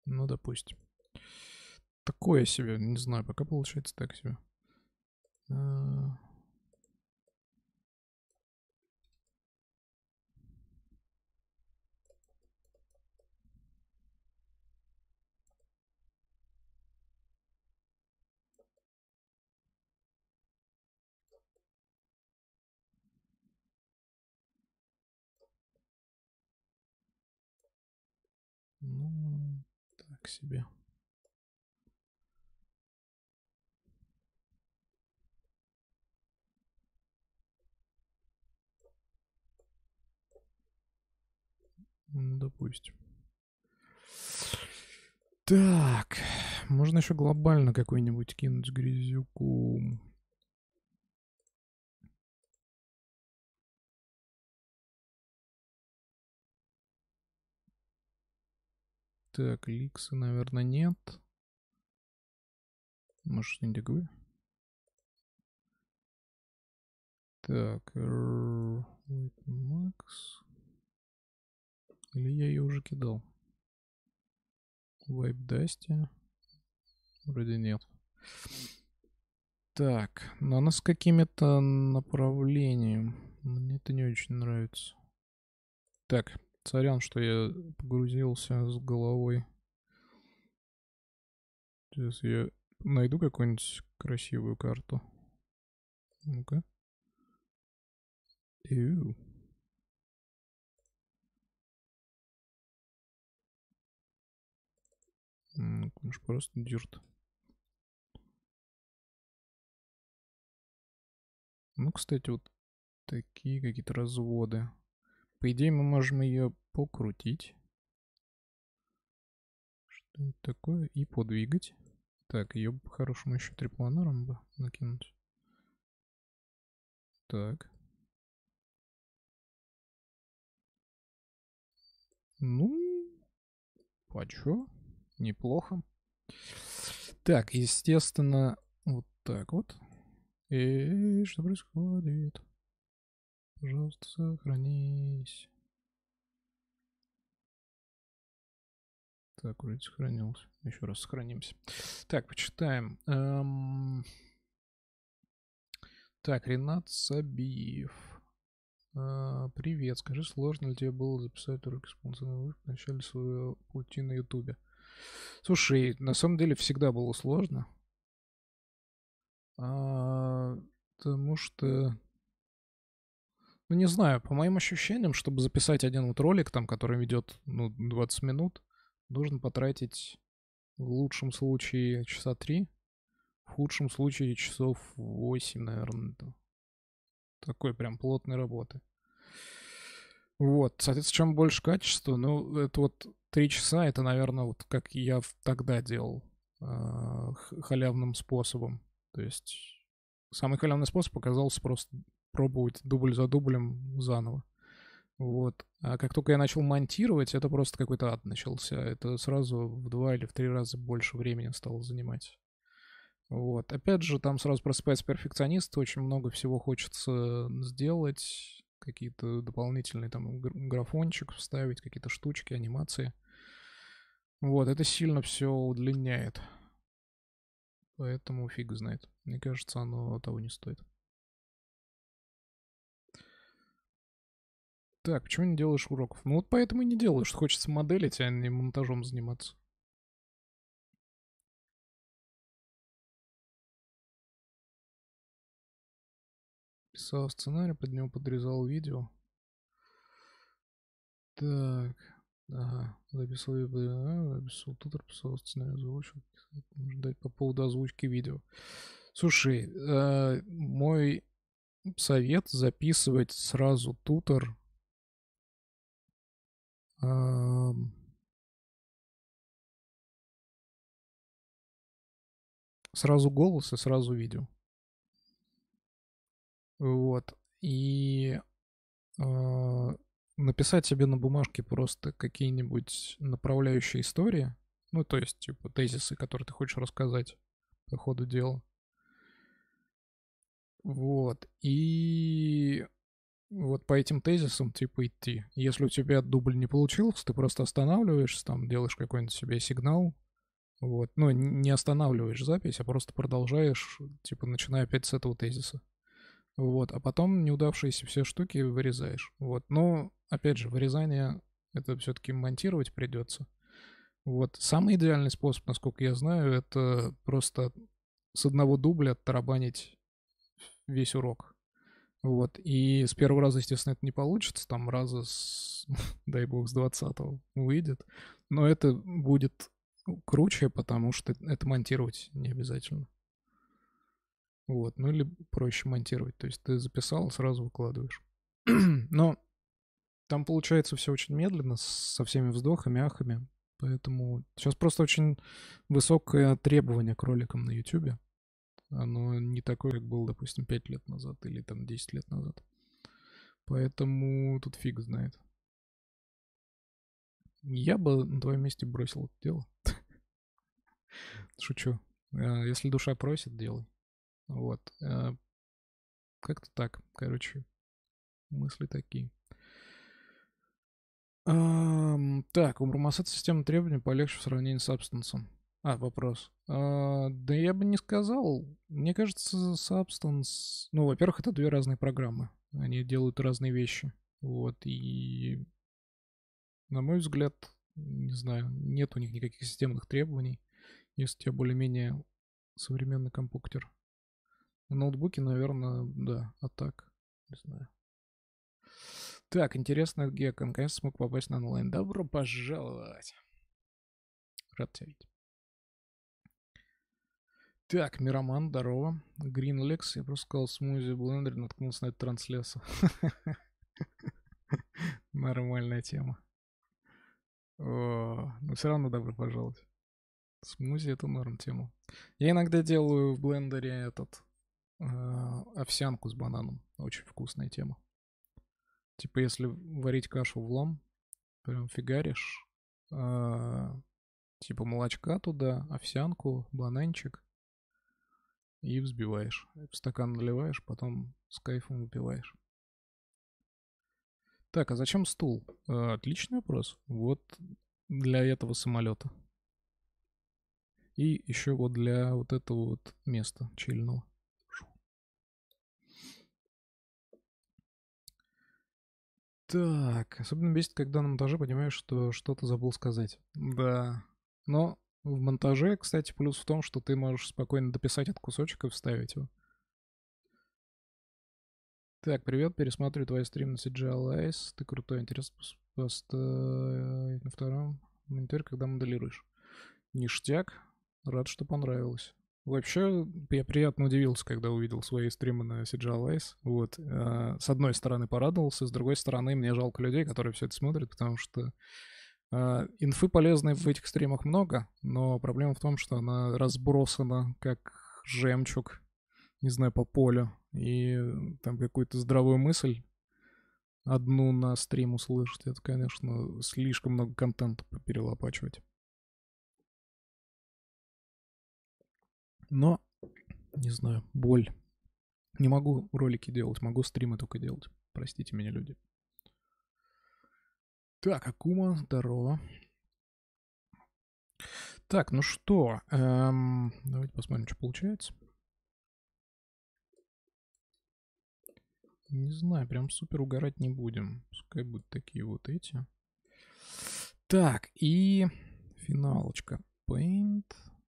Ну, допустим. Такое себе, не знаю, пока получается так себе. А... Ну, так себе. Ну, допустим. Так, можно еще глобально какой-нибудь кинуть грязюку. Так, ликсы, наверное, нет. Может, что-нибудь такое? Так, Макс. Или я ее уже кидал? Вайп Дасти. Вроде нет. Так, но она с какими-то направлением. Мне это не очень нравится. Так, сорян, что я погрузился с головой. Сейчас я найду какую-нибудь красивую карту. Ну-ка. Эу. Может, просто дирт. Ну, кстати, вот такие какие-то разводы. По идее, мы можем ее покрутить. Что-нибудь такое. И подвигать. Так, ее бы по-хорошему еще трипланером бы накинуть. Так. Ну, а чё? Неплохо. Так, естественно, вот так вот. И что происходит? Пожалуйста, сохранись. Так, вроде сохранился. Еще раз сохранимся. Так, почитаем. Эм... Так, Ренат Сабиев. А, привет, скажи, сложно ли тебе было записать ролик с полноценным в начале своего пути на ютубе? Слушай, на самом деле всегда было сложно. А, потому что... Ну, не знаю, по моим ощущениям, чтобы записать один вот ролик, там, который ведет, ну, двадцать минут, нужно потратить в лучшем случае часа три, в худшем случае часов восемь, наверное. Такой прям плотной работы. Вот, соответственно, чем больше качества, ну, это вот три часа, это, наверное, вот как я тогда делал, э, халявным способом. То есть самый халявный способ оказался просто пробовать дубль за дублем заново. Вот. А как только я начал монтировать, это просто какой-то ад начался. Это сразу в два или в три раза больше времени стало занимать. Вот. Опять же, там сразу просыпается перфекционист, очень много всего хочется сделать, какие-то дополнительные там графончик вставить, какие-то штучки, анимации. Вот, это сильно все удлиняет. Поэтому фиг знает. Мне кажется, оно того не стоит. Так, почему не делаешь уроков? Ну вот поэтому и не делаешь. Хочется моделить, а не монтажом заниматься. Писал сценарий, под него подрезал видео. Так, ага, записал, а, записал тутор, писал сценарий, озвучил. Можно дать по поводу озвучки видео. Слушай, э, мой совет записывать сразу тутор. Э, сразу голос и сразу видео. Вот. И э, написать себе на бумажке просто какие-нибудь направляющие истории. Ну, то есть, типа, тезисы, которые ты хочешь рассказать по ходу дела. Вот. И вот по этим тезисам типа идти. Если у тебя дубль не получился, ты просто останавливаешься, там делаешь какой-нибудь себе сигнал, вот, ну, не останавливаешь запись, а просто продолжаешь, типа, начиная опять с этого тезиса. Вот, а потом неудавшиеся все штуки вырезаешь. Вот, но, опять же, вырезание это все-таки монтировать придется. Вот, самый идеальный способ, насколько я знаю, это просто с одного дубля тарабанить весь урок. Вот, и с первого раза, естественно, это не получится, там раза с, дай бог, с двадцатого выйдет, но это будет круче, потому что это монтировать не обязательно. Вот, ну или проще монтировать, то есть ты записал, сразу выкладываешь. Но там получается все очень медленно, со всеми вздохами, ахами, поэтому сейчас просто очень высокое требование к роликам на YouTube. Оно не такое, как было, допустим, пять лет назад или там десять лет назад. Поэтому тут фиг знает. Я бы на твоем месте бросил это дело. Шучу. Э, Если душа просит, делай. Вот. Э, Как-то так. Короче, мысли такие. Ам, Так, у Marmoset система требований полегче в сравнении с Substance. А, вопрос. А, Да я бы не сказал. Мне кажется, Substance... Ну, во-первых, это две разные программы. Они делают разные вещи. Вот, и... На мой взгляд, не знаю, нет у них никаких системных требований, если у тебя более-менее современный компьютер. На ноутбуке, наверное, да, а так, не знаю. Так, интересно, Гек, наконец смог попасть на онлайн. Добро пожаловать. Рад тебя видеть. Так, Мироман, здорово. Гринлекс, я просто сказал смузи блендер, наткнулся на эту транслесу. Нормальная тема. О, но все равно добро пожаловать. Смузи — это норм тема. Я иногда делаю в блендере этот э, овсянку с бананом. Очень вкусная тема. Типа, если варить кашу в лом, прям фигаришь, э, типа молочка туда, овсянку, бананчик и взбиваешь. В стакан наливаешь, потом с кайфом выпиваешь. Так, а зачем стул? Э, отличный вопрос. Вот для этого самолета. И еще вот для вот этого вот места чильного. Так, особенно бесит, когда на монтаже понимаешь, что что-то забыл сказать. Да. Но в монтаже, кстати, плюс в том, что ты можешь спокойно дописать этот кусочек и вставить его. Так, привет, пересматриваю твои стримы на си джи эл Eyes. Ты крутой, интересно поставить на втором мониторе, когда моделируешь. Ништяк, рад, что понравилось. Вообще, я приятно удивился, когда увидел свои стримы на си джи эл Eyes. Вот. э, С одной стороны порадовался, с другой стороны мне жалко людей, которые все это смотрят, потому что э, инфы полезной в этих стримах много, но проблема в том, что она разбросана как жемчуг, не знаю, по полю. И там какую-то здравую мысль одну на стрим услышать, это, конечно, слишком много контента перелопачивать. Но, не знаю, боль. Не могу ролики делать, могу стримы только делать. Простите меня, люди. Так, Акума, здорово. Так, ну что, эм, давайте посмотрим, что получается. Не знаю, прям супер угорать не будем. Пускай будут такие вот эти. Так, и финалочка. Paint.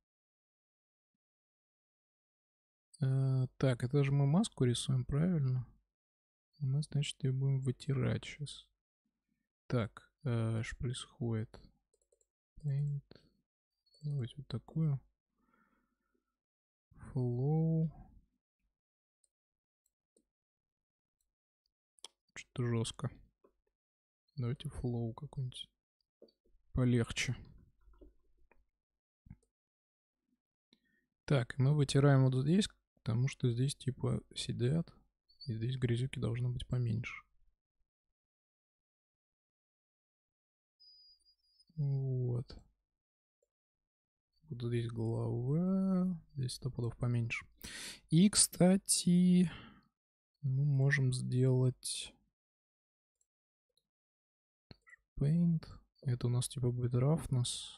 Э, так, это же мы маску рисуем, правильно? Мы, значит, ее будем вытирать сейчас. Так, э, что происходит? Paint. Давайте вот такую. Flow. Что-то жестко. Давайте flow какой-нибудь полегче. Так, мы вытираем вот здесь, потому что здесь типа сидят, и здесь грязюки должно быть поменьше. Вот. Вот здесь голова, здесь сто пудов поменьше. И, кстати, мы можем сделать paint. Это у нас типа будет roughness.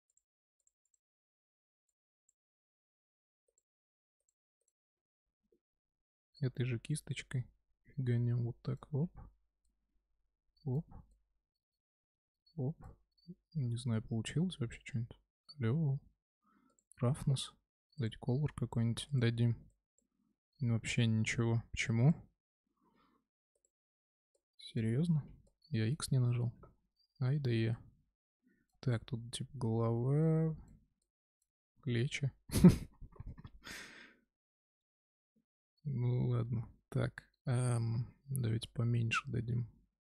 Этой же кисточкой фиганем вот так. Оп. Оп. Оп. Не знаю, получилось вообще что-нибудь. Алло. Roughness. Дать color какой-нибудь дадим. Вообще ничего. Почему? Серьезно? Я X не нажал. Ай да я. Так, тут типа голова, плечи. Ну ладно. Так, давайте поменьше дадим.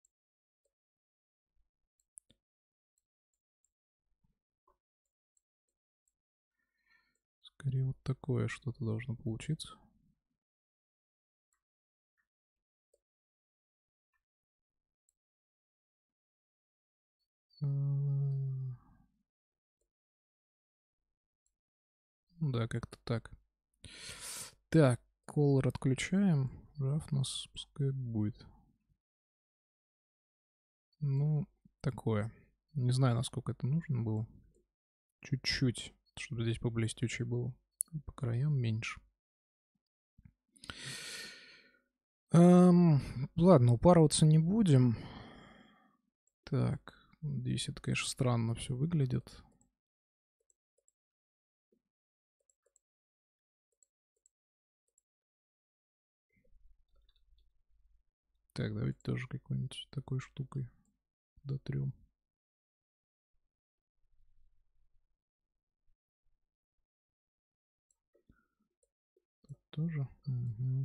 Скорее вот такое что-то должно получиться. Да, как-то так. Так, color отключаем. Roughness пускай будет. Ну, такое. Не знаю, насколько это нужно было. Чуть-чуть, чтобы здесь поблестючее было. По краям меньше. Эм, ладно, упарываться не будем. Так, здесь это, конечно, странно все выглядит. Так, давайте тоже какой-нибудь такой штукой дотрем. Тут тоже. Угу.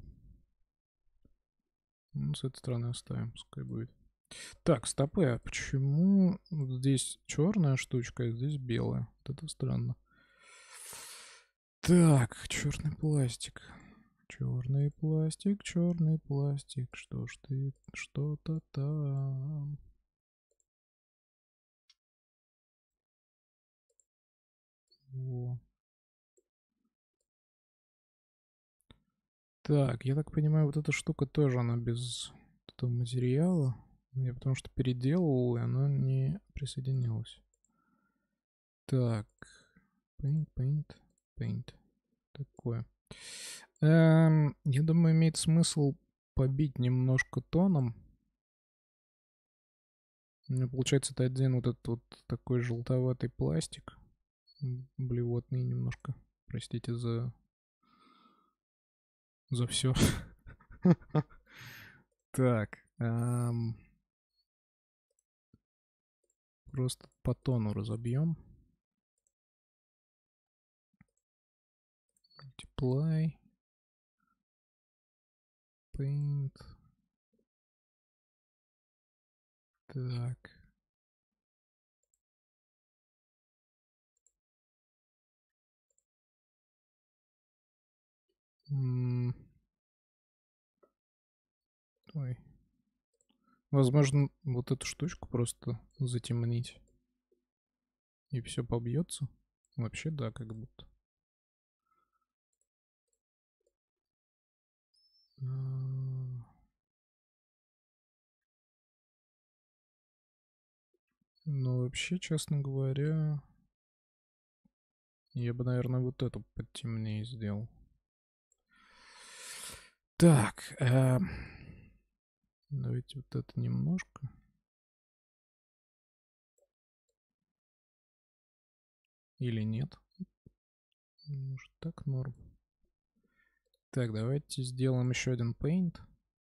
Ну, с этой стороны оставим, пускай будет. Так, стопы, а почему здесь черная штучка, а здесь белая? Вот это странно. Так, черный пластик. Черный пластик, черный пластик. Что ж ты, что-то там. Во. Так, я так понимаю, вот эта штука тоже, она без этого материала. Я потому что переделывал, и она не присоединилась. Так, paint, paint, paint. Такое. Эм, я думаю, имеет смысл побить немножко тоном. У меня получается это один вот этот вот такой желтоватый пластик. Блевотный немножко. Простите за... за все. Так. Просто по тону разобьем. Multiply. Paint. Так. М. Ой. Возможно, вот эту штучку просто затемнить. И все побьется. Вообще, да, как будто. Ну, вообще, честно говоря, я бы, наверное, вот эту потемнее сделал. Так, э, давайте вот это немножко. Или нет? Может, так норм. Так, давайте сделаем еще один paint.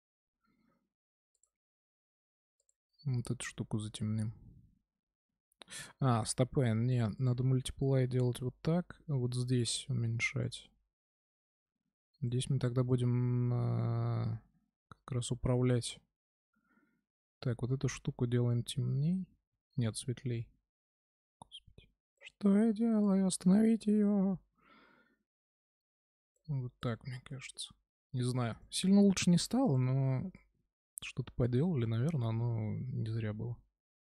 Вот эту штуку затемним. А, стопэ, не, надо multiply делать вот так, а вот здесь уменьшать. Здесь мы тогда будем а, как раз управлять. Так, вот эту штуку делаем темней. Нет, светлей. Господи. Что я делаю? Остановите ее. Вот так, мне кажется. Не знаю. Сильно лучше не стало, но что-то поделали, наверное, оно не зря было.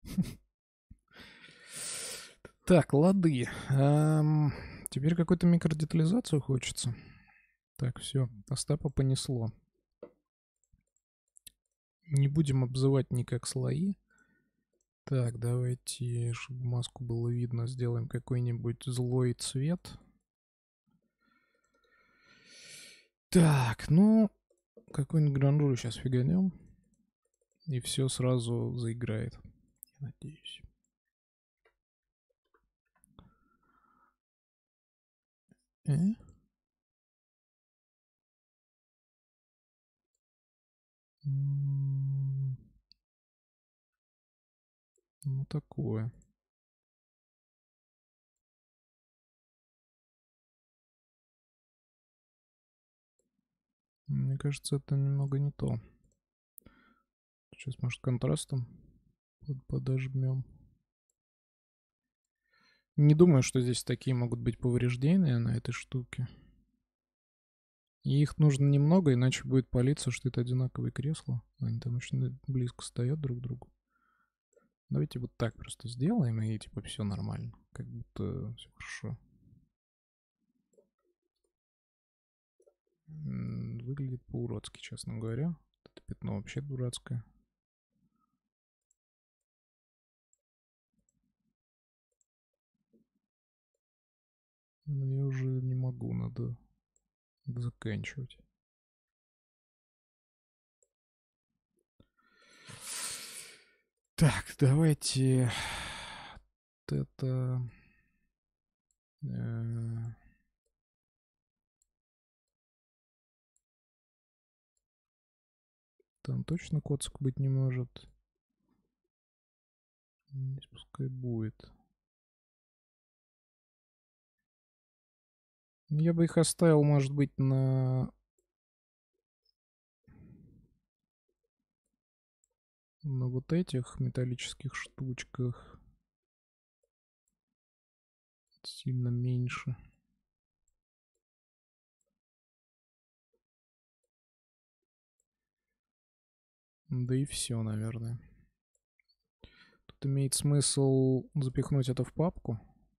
Так, лады. Эм, теперь какую-то микродетализацию хочется. Так, все, Остапа понесло. Не будем обзывать никак слои. Так, давайте, чтобы маску было видно, сделаем какой-нибудь злой цвет. Так, ну, какой-нибудь гранжур сейчас фиганем. И все сразу заиграет. Я надеюсь. Э? Ну, такое. Мне кажется, это немного не то. Сейчас, может, контрастом под подожмем. Не думаю, что здесь такие могут быть повреждения на этой штуке. И их нужно немного, иначе будет палиться, что это одинаковые кресла. Они там очень близко стоят друг к другу. Давайте вот так просто сделаем, и типа все нормально. Как будто все хорошо. Выглядит по-уродски, честно говоря. Это пятно вообще дурацкое. Но я уже не могу, надо заканчивать. Так, давайте вот это... Э, там точно коцк быть не может. Здесь пускай будет. Я бы их оставил, может быть, на... на вот этих металлических штучках. Сильно меньше. Да и все, наверное. Тут имеет смысл запихнуть это в папку.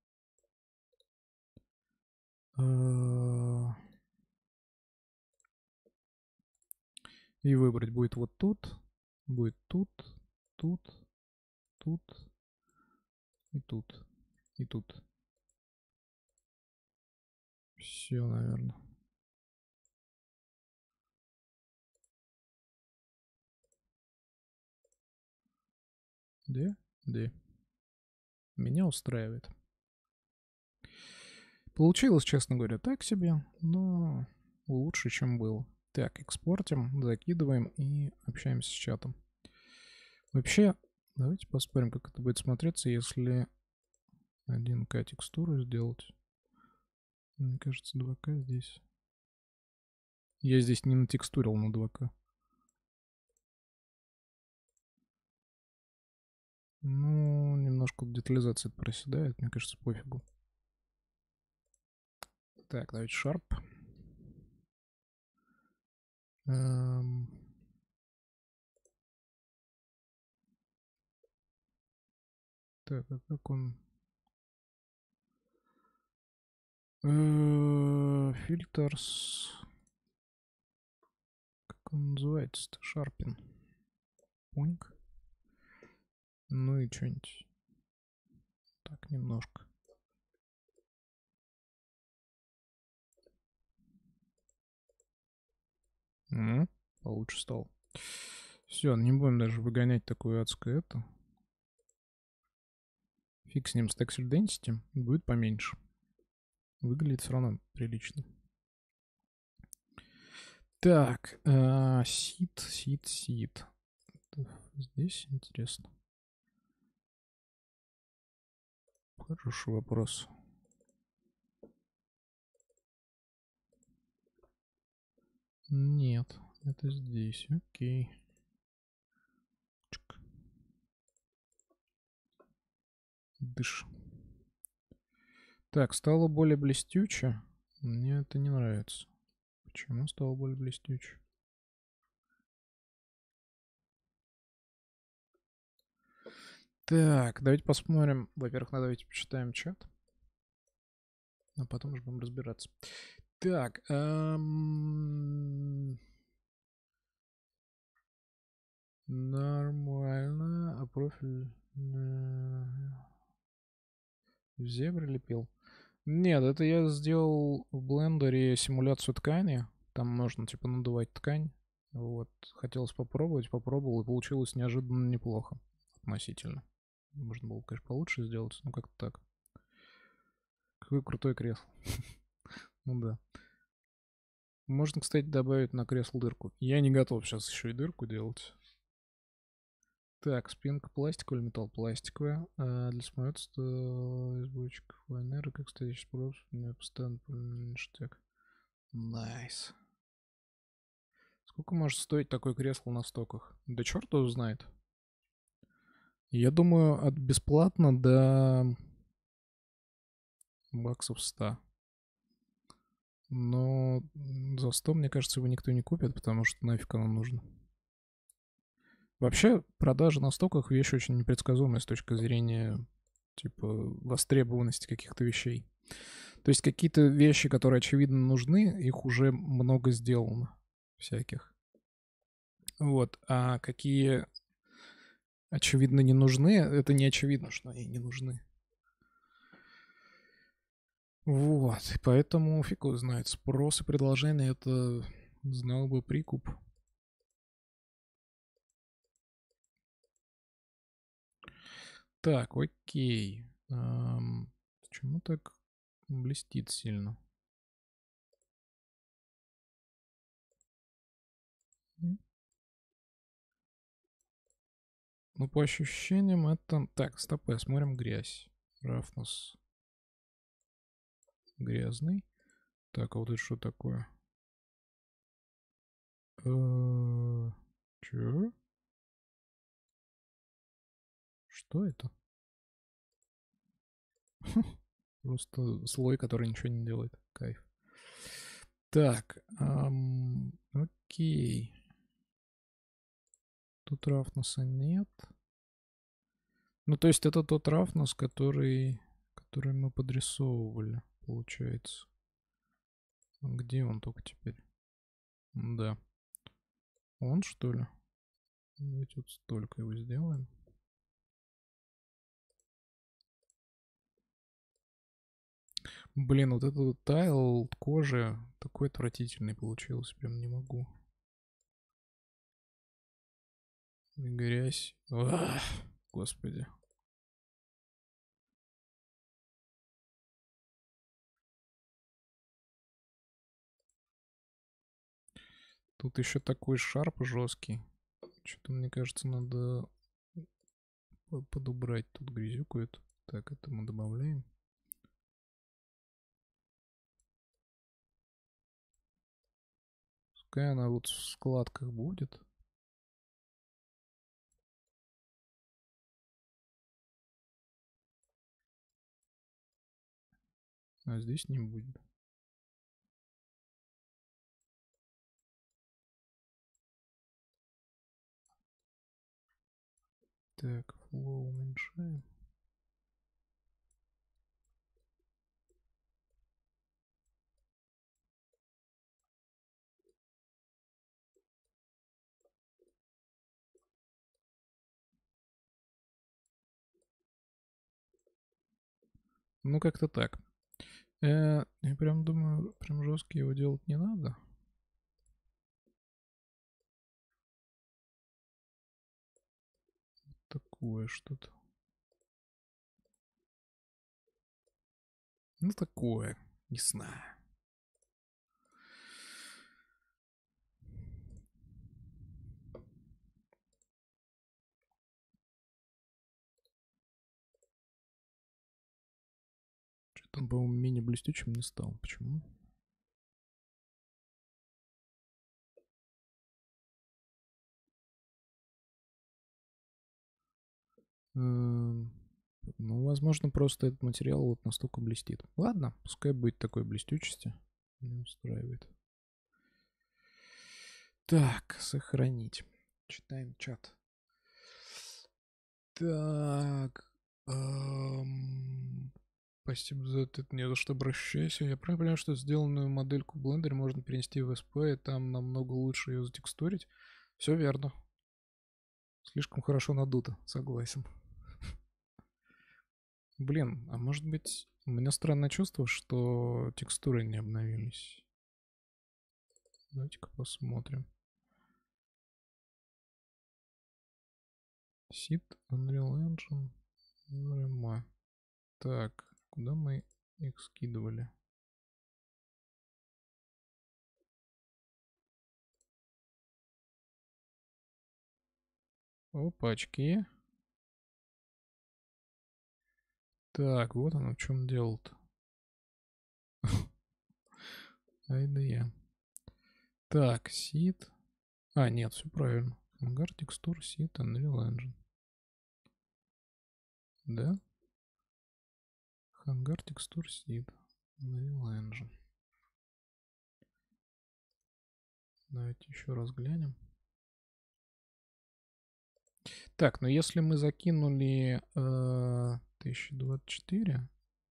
И выбрать будет вот тут, будет тут, тут, тут и тут, и тут. Все, наверное. Да? Да. Меня устраивает. Получилось, честно говоря, так себе, но лучше, чем было. Так, экспортим, закидываем и общаемся с чатом. Вообще, давайте посмотрим, как это будет смотреться, если один ка текстуру сделать. Мне кажется, два ка здесь. Я здесь не натекстурил на два ка. Ну, немножко детализация проседает, мне кажется, пофигу. Так, давайте Sharp. Эм... Так, а как он... Фильтрс... Как он называется-то? Sharpen. Пуньк. Ну и что-нибудь. Так, немножко. Угу, получше стал. Все, не будем даже выгонять такое адское это. Фиг с ним, с Texture Density будет поменьше. Выглядит все равно прилично. Так, сид, сид, сид. Здесь интересно. Хороший вопрос. Нет, это здесь. Окей. Чик. Дыш. Так, стало более блестюче. Мне это не нравится. Почему стало более блестюче? Так, давайте посмотрим. Во-первых, давайте почитаем чат. А потом уже будем разбираться. Так. Эм... Нормально. А профиль... В зебре лепил? Нет, это я сделал в блендере симуляцию ткани. Там можно типа надувать ткань. Вот. Хотелось попробовать, попробовал, и получилось неожиданно неплохо. Относительно. Можно было, конечно, получше сделать, но как-то так. Какое крутое кресло. Ну да. Можно, кстати, добавить на кресло дырку. Я не готов сейчас еще и дырку делать. Так, спинка пластиковая или металл пластиковая. А для самолета избойчиков ВНР, как, кстати, сейчас просто у меня постоянно ништяк. Найс. Сколько может стоить такое кресло на стоках? Да черт его знает. Я думаю, от бесплатно до баксов сто. Но за сто, мне кажется, его никто не купит, потому что нафиг оно нужно. Вообще, продажи на стоках вещь очень непредсказуемая с точки зрения, типа, востребованности каких-то вещей. То есть какие-то вещи, которые очевидно нужны, их уже много сделано всяких. Вот. А какие очевидно не нужны, это не очевидно, что они не нужны. Вот. Поэтому фиг его знает. Спрос и предложение — это знал бы прикуп. Так, окей. Эм, почему так блестит сильно? Ну, по ощущениям это... Так, стоп, смотрим грязь. Рафнус. Грязный. Так, а вот это что такое? Чё? Что это? Просто слой, который ничего не делает. Кайф. Так, эм, окей. Тут рафнуса нет. Ну, то есть это тот рафнус, который, который мы подрисовывали, получается. Где он только теперь? Да. Он, что ли? Давайте вот столько его сделаем. Блин, вот этот вот тайл кожи такой отвратительный получился. Прям не могу. Грязь. Ах, господи. Тут еще такой шарп жесткий. Что-то, мне кажется, надо подубрать тут грязюку эту. Так, это мы добавляем. Пускай она вот в складках будет. А здесь не будет. Так, флоу уменьшаем. Ну, как-то так. Э, я прям думаю, прям жесткий его делать не надо. Такое что-то. Ну, такое. Не знаю. Что-то он, по-моему, менее блестючим не стал. Почему? Ну, возможно, просто этот материал вот настолько блестит. Ладно, пускай будет такой блестючести. Меня устраивает. Так, сохранить. Читаем чат. Так. Эм, спасибо за это. Не за что обращайся. Я правильно понимаю, что сделанную модельку в блендере можно перенести в эс пи, и там намного лучше ее затекстурить. Все верно. Слишком хорошо надуто, согласен. Блин, а может быть, у меня странное чувство, что текстуры не обновились. Давайте-ка посмотрим. Seed, Unreal Engine, ви эм эй. Так, куда мы их скидывали? Опачки. Так, вот оно в чем дело-то. Ай да я. Так, Seed. А, нет, все правильно. Hangar, текстур, Seed, Unreal Engine. Да? Hangar, текстур, Seed, Unreal Engine. Давайте еще раз глянем. Так, ну если мы закинули э, тысяча двадцать четыре,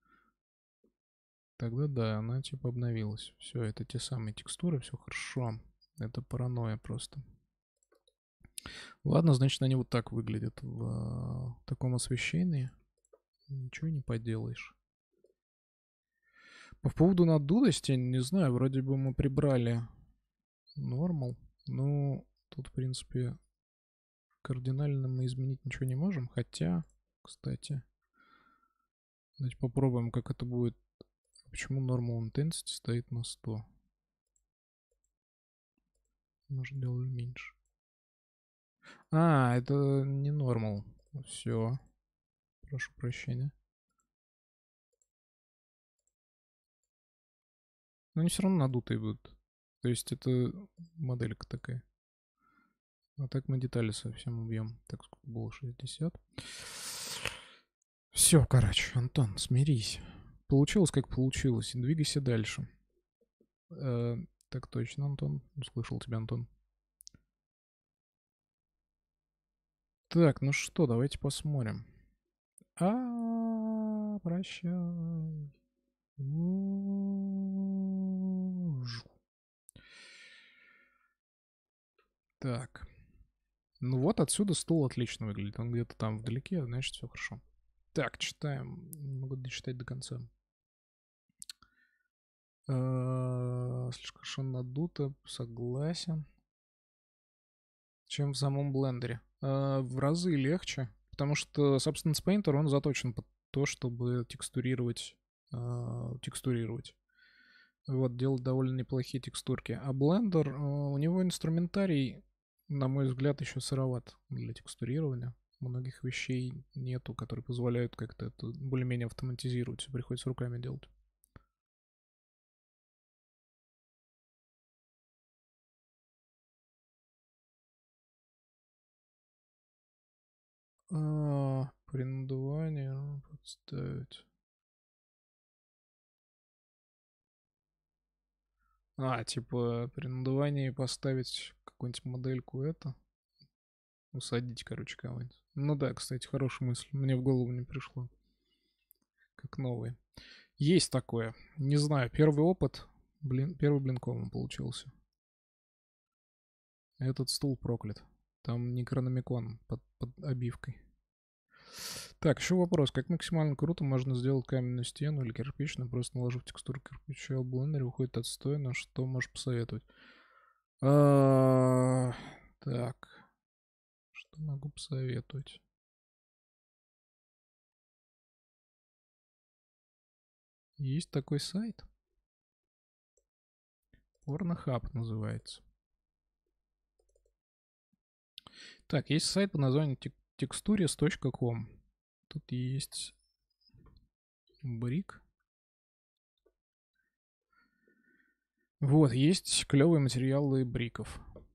тогда да, она типа обновилась. Все, это те самые текстуры, все хорошо. Это паранойя просто. Ладно, значит, они вот так выглядят в э, таком освещении. Ничего не поделаешь. По поводу надутости, не знаю, вроде бы мы прибрали нормал. Ну, тут, в принципе, кардинально мы изменить ничего не можем. Хотя, кстати, давайте попробуем, как это будет. Почему normal intensity стоит на сто? Может, делали меньше. А, это не нормал. Все. Прошу прощения. Но они все равно надутые будут. То есть это моделька такая. А так мы детали совсем убьем. Так, сколько было? шестьдесят. Все, короче, Антон, смирись. Получилось, как получилось. Двигайся дальше. Э, так точно, Антон. Услышал тебя, Антон. Так, ну что, давайте посмотрим. А, прощай. Так. Ну вот отсюда стул отлично выглядит. Он где-то там вдалеке, значит, все хорошо. Так, читаем. Не могу дочитать до конца. Слишком хорошо надуто, согласен. Чем в самом блендере. В разы легче, потому что Substance Painter, он заточен под то, чтобы текстурировать, текстурировать. Вот, делать довольно неплохие текстурки. А Blender, у него инструментарий, на мой взгляд, еще сыроват для текстурирования. Многих вещей нету, которые позволяют как-то это более-менее автоматизировать. Все приходится руками делать. А, при надувании подставить. А, типа при надувании поставить какую-нибудь модельку это. Усадить, короче, кого-нибудь. Ну да, кстати, хорошая мысль. Мне в голову не пришло. Как новые. Есть такое. Не знаю, первый опыт, блин, первый блинком получился. Этот стул проклят. Там Necronomicon под, под обивкой. Так, еще вопрос. Как максимально круто можно сделать каменную стену или кирпичную, просто наложив текстуру кирпича в блендере, уходит отстойно. Что можешь посоветовать? А, так. Что могу посоветовать? Есть такой сайт. Pornhub называется. Так, есть сайт по названию textures точка ком. Тут есть брик. Вот, есть клевые материалы бриков.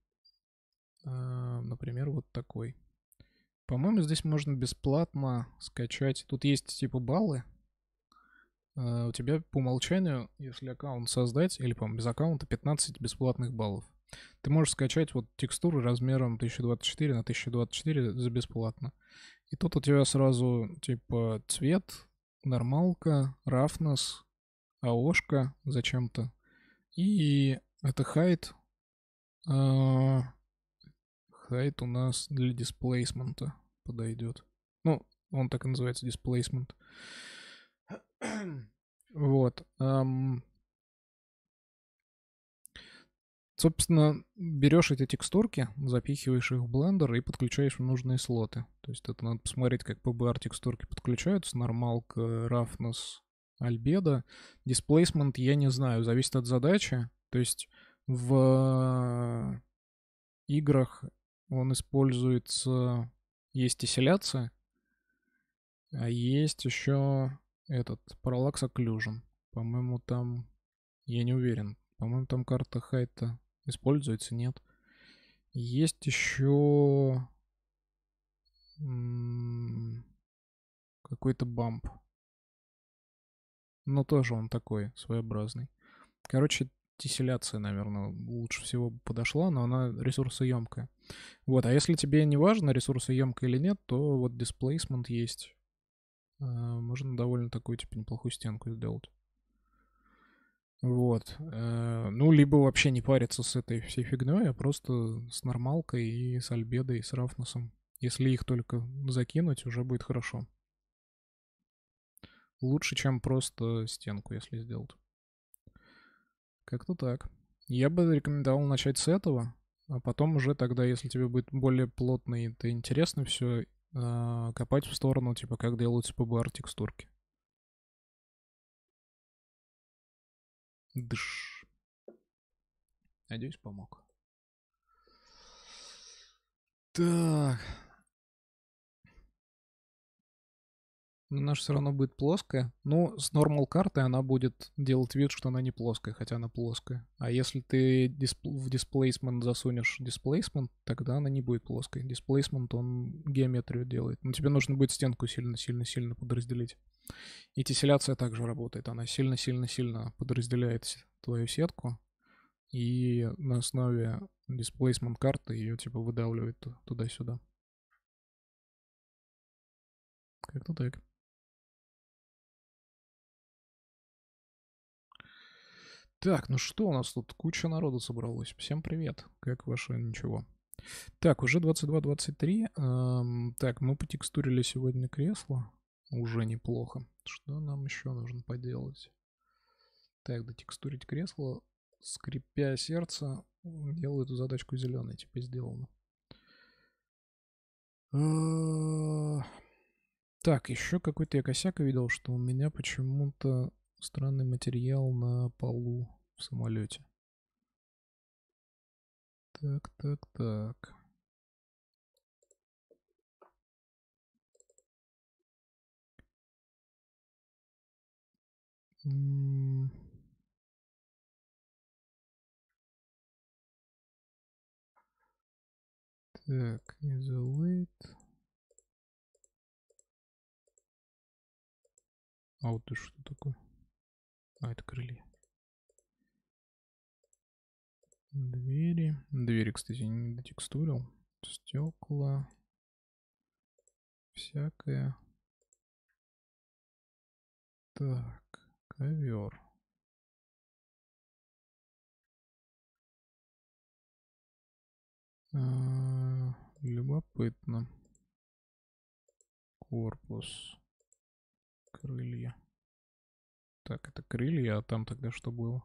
А, например, вот такой. По-моему, здесь можно бесплатно скачать. Тут есть типа баллы. А, у тебя по умолчанию, если аккаунт создать, или, по-моему, без аккаунта, пятнадцать бесплатных баллов. Ты можешь скачать вот текстуру размером тысяча двадцать четыре на тысяча двадцать четыре за бесплатно. И тут у тебя сразу типа цвет, нормалка, roughness, АОшка зачем-то. И это height. Height у нас для дисплейсмента подойдет. Ну, он так и называется, displacement. Вот. эм, Собственно, берешь эти текстурки, запихиваешь их в блендер и подключаешь в нужные слоты. То есть это надо посмотреть, как пи би ар текстурки подключаются. Нормалка, roughness, альбедо. Displacement я не знаю, зависит от задачи. То есть в играх он используется... Есть тесселяция, а есть еще этот Parallax Occlusion. По-моему, там... Я не уверен. По-моему, там карта хайта используется, нет. Есть еще какой-то бамп. Но тоже он такой своеобразный. Короче, тесселяция, наверное, лучше всего подошла, но она ресурсоемкая. Вот, а если тебе не важно, ресурсоемкая или нет, то вот displacement есть. Можно довольно такую, типа, неплохую стенку сделать. Вот. Ну, либо вообще не париться с этой всей фигней, а просто с нормалкой и с альбедой, и с рафносом. Если их только закинуть, уже будет хорошо. Лучше, чем просто стенку, если сделать. Как-то так. Я бы рекомендовал начать с этого, а потом уже тогда, если тебе будет более плотно и это интересно все, копать в сторону, типа, как делаются пи би ар текстурки. Дыш. Надеюсь, помог. Так. Она же все равно будет плоская. Ну, с нормал картой она будет делать вид, что она не плоская, хотя она плоская. А если ты дисп- в displacement засунешь displacement, тогда она не будет плоской. Displacement, он геометрию делает. Но тебе нужно будет стенку сильно-сильно-сильно подразделить. И тесселяция также работает. Она сильно-сильно-сильно подразделяет твою сетку. И на основе displacement карты ее типа выдавливает туда-сюда. Как-то так. Так, ну что у нас тут? Куча народу собралось. Всем привет. Как ваше ничего? Так, уже двадцать два двадцать три. Эм, так, мы потекстурили сегодня кресло. Уже неплохо. Что нам еще нужно поделать? Так, дотекстурить кресло, скрипя сердце, делаю эту задачку зеленой, типа сделано. Так, еще какой-то я косяк видел, что у меня почему-то странный материал на полу в самолете. Так, так, так. М. Так, isolate. А вот это что такое? А, это крылья. Двери. Двери, кстати, не дотекстурил. Стекла. Всякое. Так, ковер. А, любопытно. Корпус. Крылья. Так, это крылья, а там тогда что было?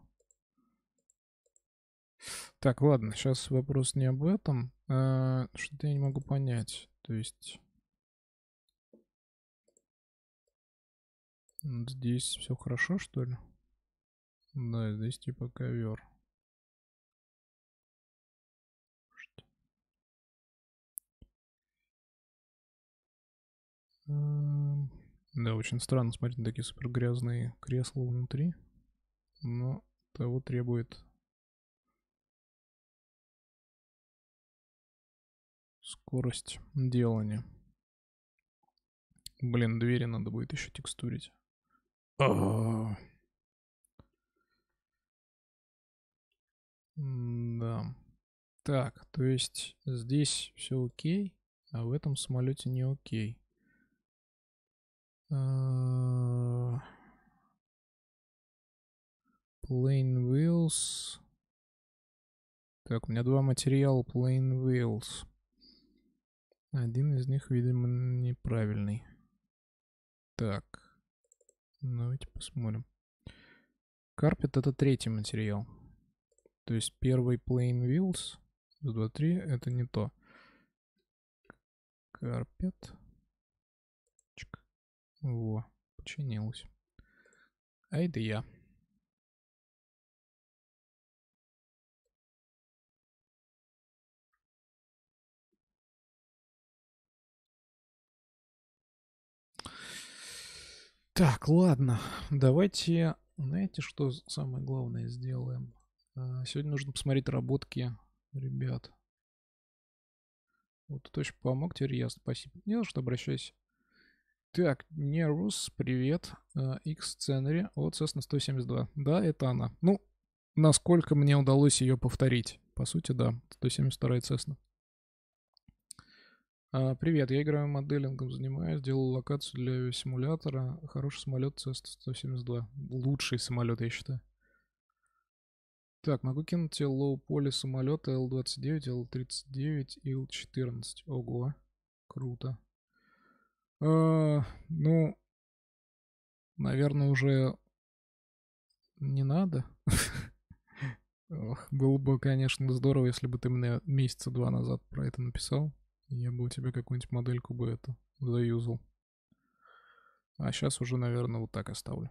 Так, ладно, сейчас вопрос не об этом. А, что-то я не могу понять. То есть... Здесь все хорошо, что ли? Да, здесь типа ковер. Да, очень странно смотреть на такие супер грязные кресла внутри. Но того требует скорость делания. Блин, двери надо будет еще текстурить. А-а-а. Да. Так, то есть здесь все окей, а в этом самолете не окей. Plain wheels. Так, у меня два материала plain wheels. Один из них, видимо, неправильный. Так. Давайте посмотрим. Carpet — это третий материал. То есть первый Plain Wheels, два, три, это не то. Carpet. Чик. Во, починилось. А это я. Так, ладно. Давайте, знаете, что самое главное сделаем? Сегодня нужно посмотреть работки ребят. Вот тут очень помог, теперь я, спасибо. Не за что, обращайся. Так, Нервус, привет. X-Scenery от Cessna сто семьдесят два. Да, это она. Ну, насколько мне удалось ее повторить. По сути, да, сто семьдесят вторая Cessna. А, привет, я играю моделингом, занимаюсь, делал локацию для авиасимулятора. Хороший самолет Cessna сто семьдесят два. Лучший самолет, я считаю. Так, могу кинуть тебе лоу-поли самолета Эл двадцать девять, Эл тридцать девять, Ил четырнадцать. Ого, круто. А, ну, наверное, уже не надо. Ох, было бы, конечно, здорово, если бы ты мне месяца два назад про это написал. Я бы у тебя какую-нибудь модельку бы это заюзал. А сейчас уже, наверное, вот так оставлю.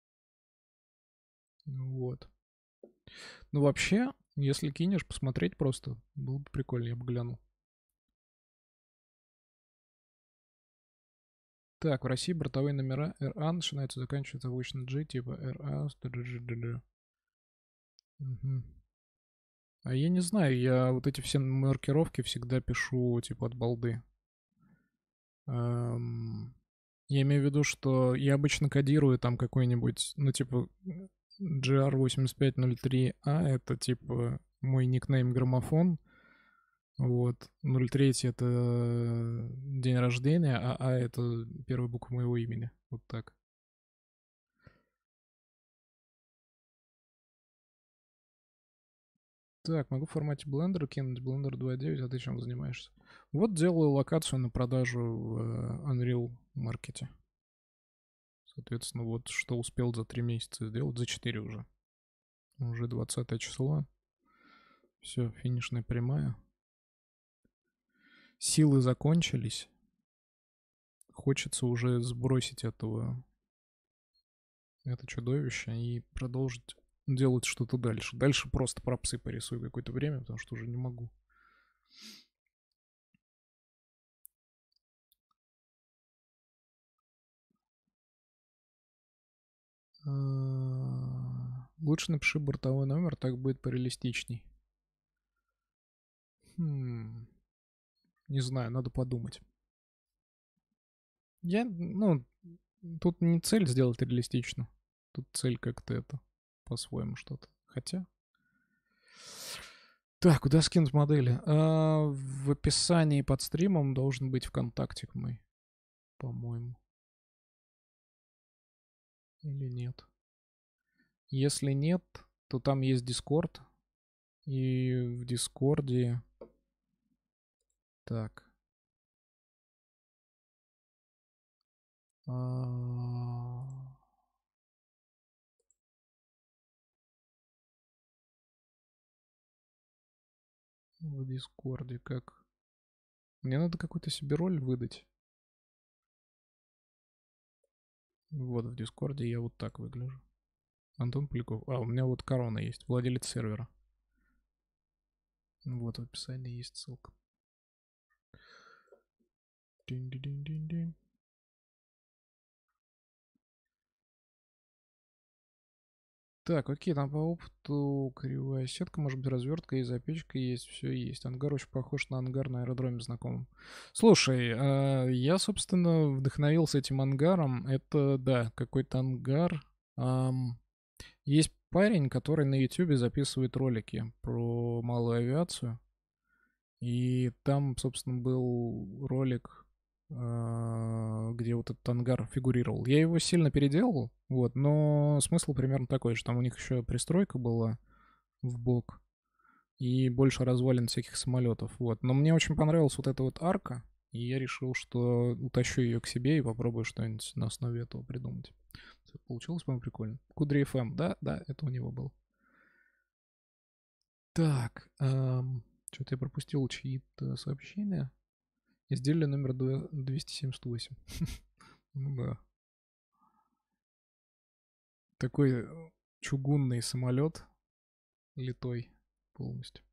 Вот. Ну, вообще, если кинешь, посмотреть просто, было бы прикольно, я бы глянул. Так, в России бортовые номера эр а начинаются и заканчиваются обычно G, типа эр а. Угу. А я не знаю, я вот эти все маркировки всегда пишу, типа, от балды. Эм, я имею в виду, что я обычно кодирую там какой-нибудь, ну, типа, джи ар восемьдесят пять ноль три а, это, типа, мой никнейм граммофон. Вот. ноль три это день рождения, а А это первая буква моего имени. Вот так. Так, могу в формате блендера кинуть Blender два точка девять, а ты чем занимаешься? Вот делаю локацию на продажу в Unreal Market. Соответственно, вот что успел за три месяца сделать, за четыре уже. Уже двадцатое число. Все, финишная прямая. Силы закончились. Хочется уже сбросить этого, это чудовище и продолжить делать что-то дальше. Дальше просто пропсы порисую какое-то время, потому что уже не могу. Лучше напиши бортовой номер, так будет пореалистичней. Хм. Не знаю, надо подумать. Я, ну, тут не цель сделать реалистично. Тут цель как-то это, по-своему что-то. Хотя... Так, куда скинуть модели? А, в описании под стримом должен быть ВКонтактик мой, по-моему. Или нет? Если нет, то там есть Discord. И в Дискорде... Так. А... В Дискорде как? Мне надо какую-то себе роль выдать. Вот в Дискорде я вот так выгляжу. Антон Поляков. А, у меня вот корона есть, владелец сервера. Вот в описании есть ссылка. Динь-динь-динь-динь. Так, окей, там по опыту кривая сетка, может быть, развертка и запечка есть, все есть. Ангар очень похож на ангар на аэродроме знакомым. Слушай, э, я, собственно, вдохновился этим ангаром. Это, да, какой-то ангар. Эм, есть парень, который на ютубе записывает ролики про малую авиацию. И там, собственно, был ролик, а, где вот этот ангар фигурировал. Я его сильно переделал, вот, но смысл примерно такой же. Там у них еще пристройка была в бок и больше развалин всяких самолетов, вот. Но мне очень понравилась вот эта вот арка, И я решил, что утащу ее к себе и попробую что-нибудь на основе этого придумать. Получилось, по-моему, прикольно. Кудри эф эм, да, да, это у него был. Так, эм, что-то я пропустил чьи-то сообщения. Изделие номер двести семьдесят восемь. Ну да. Такой чугунный самолет, литой полностью.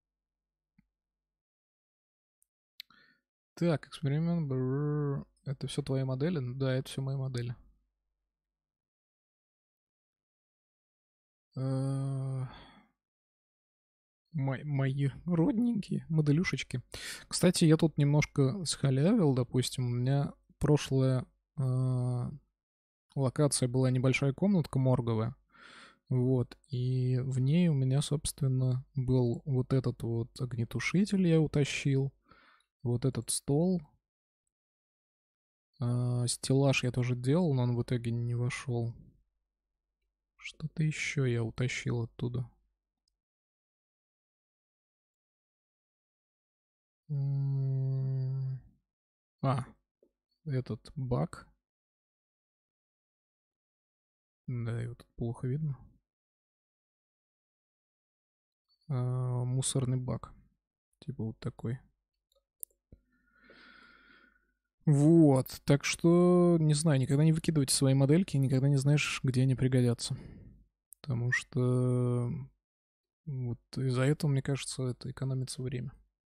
Так, эксперимент. Бррр. Это все твои модели? Да, это все мои модели. Э, Мои, мои родненькие моделюшечки. Кстати, я тут немножко схалявил, допустим. У меня прошлая э, локация была небольшая комнатка морговая. Вот. И в ней у меня, собственно, был вот этот вот огнетушитель я утащил. Вот этот стол. Э, стеллаж я тоже делал, но он в итоге не вошел. Что-то еще я утащил оттуда. А, этот бак. Да, его тут плохо видно. А, мусорный бак. Типа вот такой. Вот, так что, не знаю, никогда не выкидывайте свои модельки, никогда не знаешь, где они пригодятся. Потому что вот из-за этого, мне кажется, это экономится время.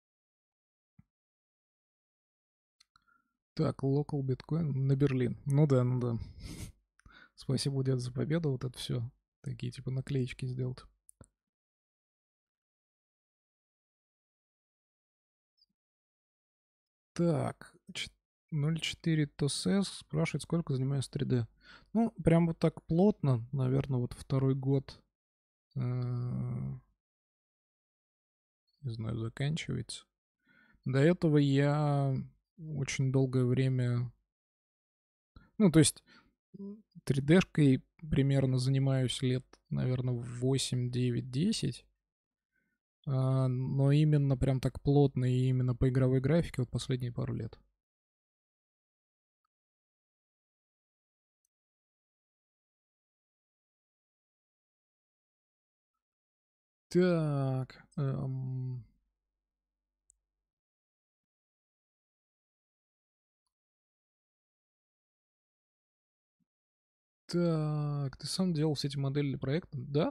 Так, local биткоин на Берлин. Ну да, ну да. Спасибо, дед, за победу. Вот это все. Такие типа наклеечки сделать. Так, ноль четыре ТОСЭС спрашивает, сколько занимаюсь три дэ. Ну, прям вот так плотно, наверное, вот второй год, э, не знаю, заканчивается. До этого я очень долгое время, ну, то есть три дэ-шкой примерно занимаюсь лет, наверное, восемь, девять, десять. А, но именно прям так плотно и именно по игровой графике вот последние пару лет. Так, эм, так, ты сам делал все эти модели для проекта? Да?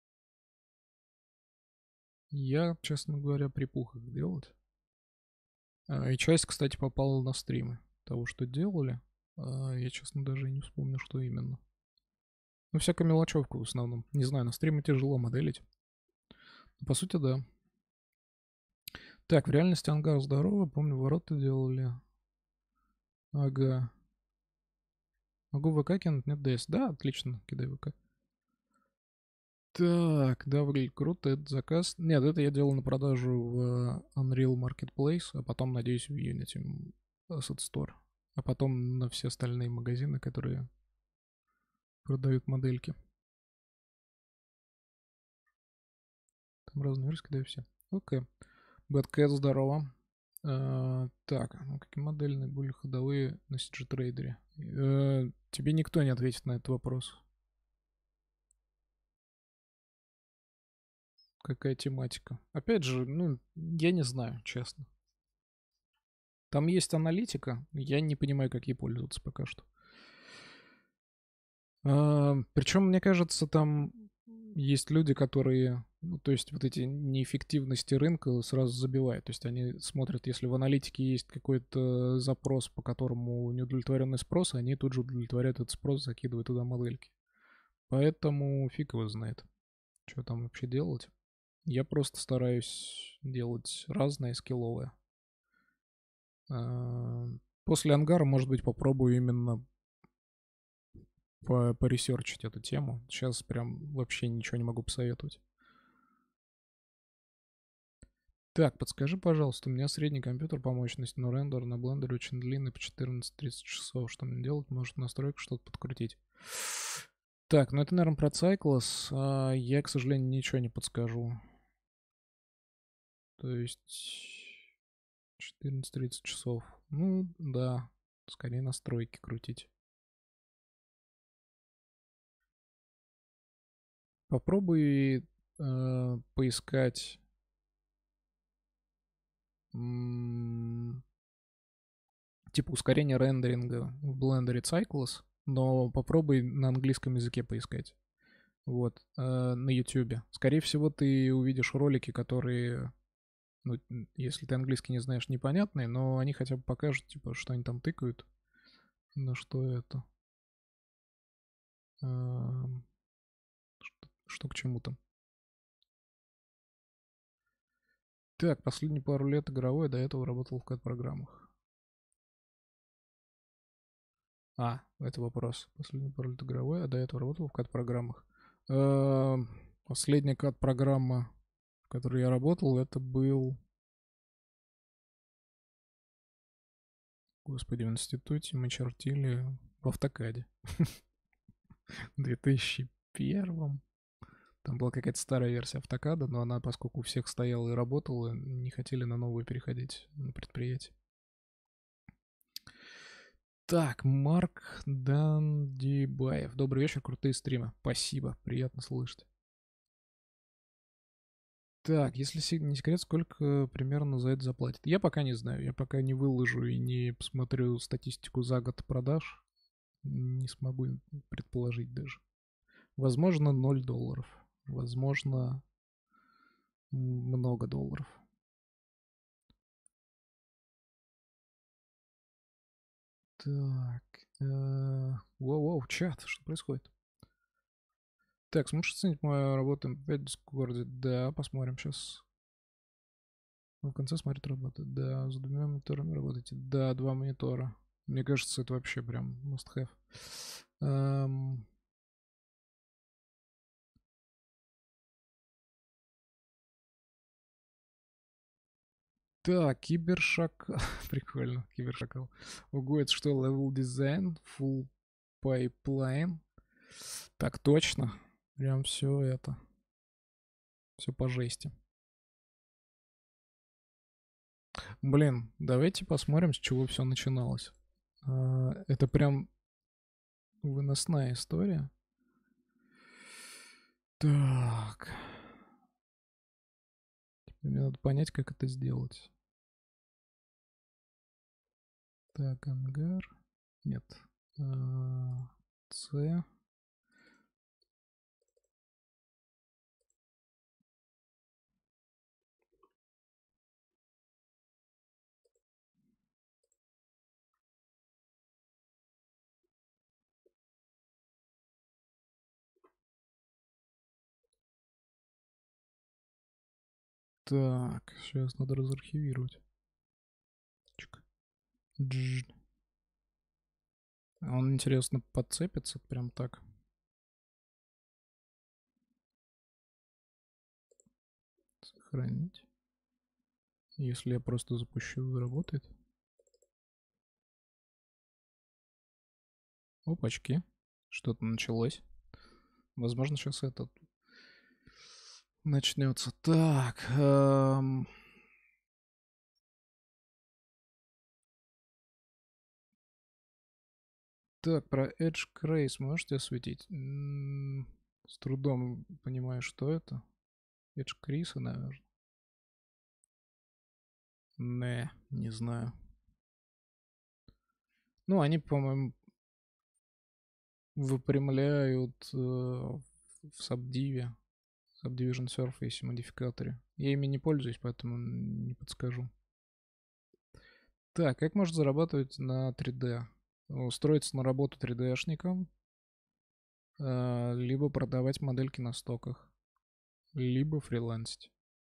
Я, честно говоря, припух их делать. А, и часть, кстати, попала на стримы того, что делали. А, я, честно, даже и не вспомню, что именно. Ну, всякая мелочевка в основном. Не знаю, на стриме тяжело моделить. Но, по сути, да. Так, в реальности ангар здорово. Помню, ворота делали. Ага. Могу ВК кинуть? Нет, ДС. Да, отлично, кидай ВК. Так, да, выглядит круто. Это заказ. Нет, это я делал на продажу в Unreal Marketplace, а потом, надеюсь, в Unity Asset Store. А потом на все остальные магазины, которые продают модельки. Там разные версии, да и все. Окей. Бэткэт, здорово. А, так, ну какие модельные были ходовые на си джи трейдере? Э, тебе никто не ответит на этот вопрос. Какая тематика? Опять же, ну, я не знаю, честно. Там есть аналитика, я не понимаю, как ей пользоваться пока что. А, причем, мне кажется, там есть люди, которые, ну, то есть вот эти неэффективности рынка сразу забивают. То есть они смотрят, если в аналитике есть какой-то запрос, по которому неудовлетворенный спрос, они тут же удовлетворяют этот спрос, закидывают туда модельки. Поэтому фиг его знает, что там вообще делать. Я просто стараюсь делать разное, скилловое. А, после ангара, может быть, попробую именно по поресерчить эту тему. Сейчас прям вообще ничего не могу посоветовать. Так, подскажи, пожалуйста, у меня средний компьютер по мощности, но рендер на блендере очень длинный, по четырнадцать-тридцать часов. Что мне делать? Может, в настройках что-то подкрутить? Так, ну это, наверное, про Cycles. А я, к сожалению, ничего не подскажу. То есть... четырнадцать тридцать часов. Ну, да. Скорее настройки крутить. Попробуй э, поискать м, типа ускорение рендеринга в Blender Cycles, но попробуй на английском языке поискать. Вот, э, на YouTube. Скорее всего, ты увидишь ролики, которые, ну, если ты английский не знаешь, непонятные, но они хотя бы покажут, типа, что они там тыкают, на что это, эм, что, что к чему там. Так, последние пару лет игровой, до этого работал в кат-программах. А, это вопрос. Последний пару лет игровой, а до этого работал в кат-программах. Эм, Последняя кат-программа, в которой я работал, это был... Господи, в институте мы чертили в автокаде. В две тысячи первом. Там была какая-то старая версия автокада, но она, поскольку у всех стояла и работала, не хотели на новую переходить на предприятие. Так, Марк Дандибаев. Добрый вечер, крутые стримы. Спасибо, приятно слышать. Так, если се- не секрет, сколько примерно за это заплатят? Я пока не знаю. Я пока не выложу и не посмотрю статистику за год продаж. Не смогу предположить даже. Возможно, ноль долларов. Возможно, много долларов. Так. э, Воу-воу, чат, что происходит? Так, сможешь оценить мою работу в Дискорде? Да, посмотрим сейчас. В конце смотрит работа. Да, за двумя мониторами работаете. Да, два монитора. Мне кажется, это вообще прям must have. Эм, Так, кибершак... Прикольно, кибершакал. Ого, это что, level design, full pipeline? Так точно. Прям все это. Все по жести. Блин, давайте посмотрим, с чего все начиналось. А, Это прям выносная история. Так. Теперь мне надо понять, как это сделать. Так, ангар. Нет. А, С. Так, сейчас надо разархивировать. Чик. Дж. А Он, интересно, подцепится прям так. Сохранить. Если я просто запущу, заработает. Опачки. Что-то началось. Возможно, сейчас этот начнется. Так. эм, Так, про Edge Craze можете осветить? М, С трудом понимаю, что это. Edge Craze, наверное. Не, не знаю. Ну, они, по-моему, выпрямляют э, в Subdiv, Subdivision Surface модификаторе. Я ими не пользуюсь, поэтому не подскажу. Так, как можно зарабатывать на три дэ? Устроиться на работу три дэ-шником, э, либо продавать модельки на стоках, либо фрилансить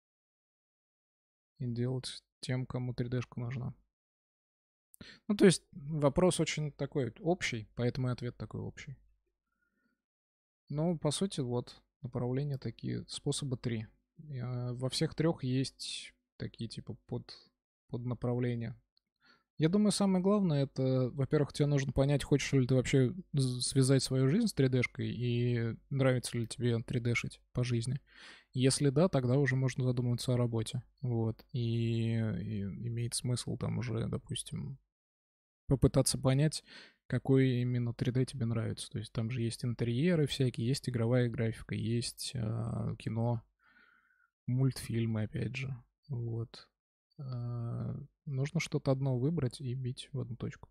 и делать тем, кому три дэ-шка нужна. Ну, то есть вопрос очень такой общий, поэтому и ответ такой общий. Ну, по сути, вот направления такие, способа три. Э, Во всех трех есть такие типа под, под направления. Я думаю, самое главное, это, во-первых, тебе нужно понять, хочешь ли ты вообще з- связать свою жизнь с три дэ-шкой и нравится ли тебе три дэ-шить по жизни. Если да, тогда уже можно задумываться о работе. Вот. И, и имеет смысл там уже, допустим, попытаться понять, какой именно три дэ тебе нравится. То есть там же есть интерьеры всякие, есть игровая графика, есть э, кино, мультфильмы, опять же. Вот. Э, нужно что-то одно выбрать и бить в одну точку.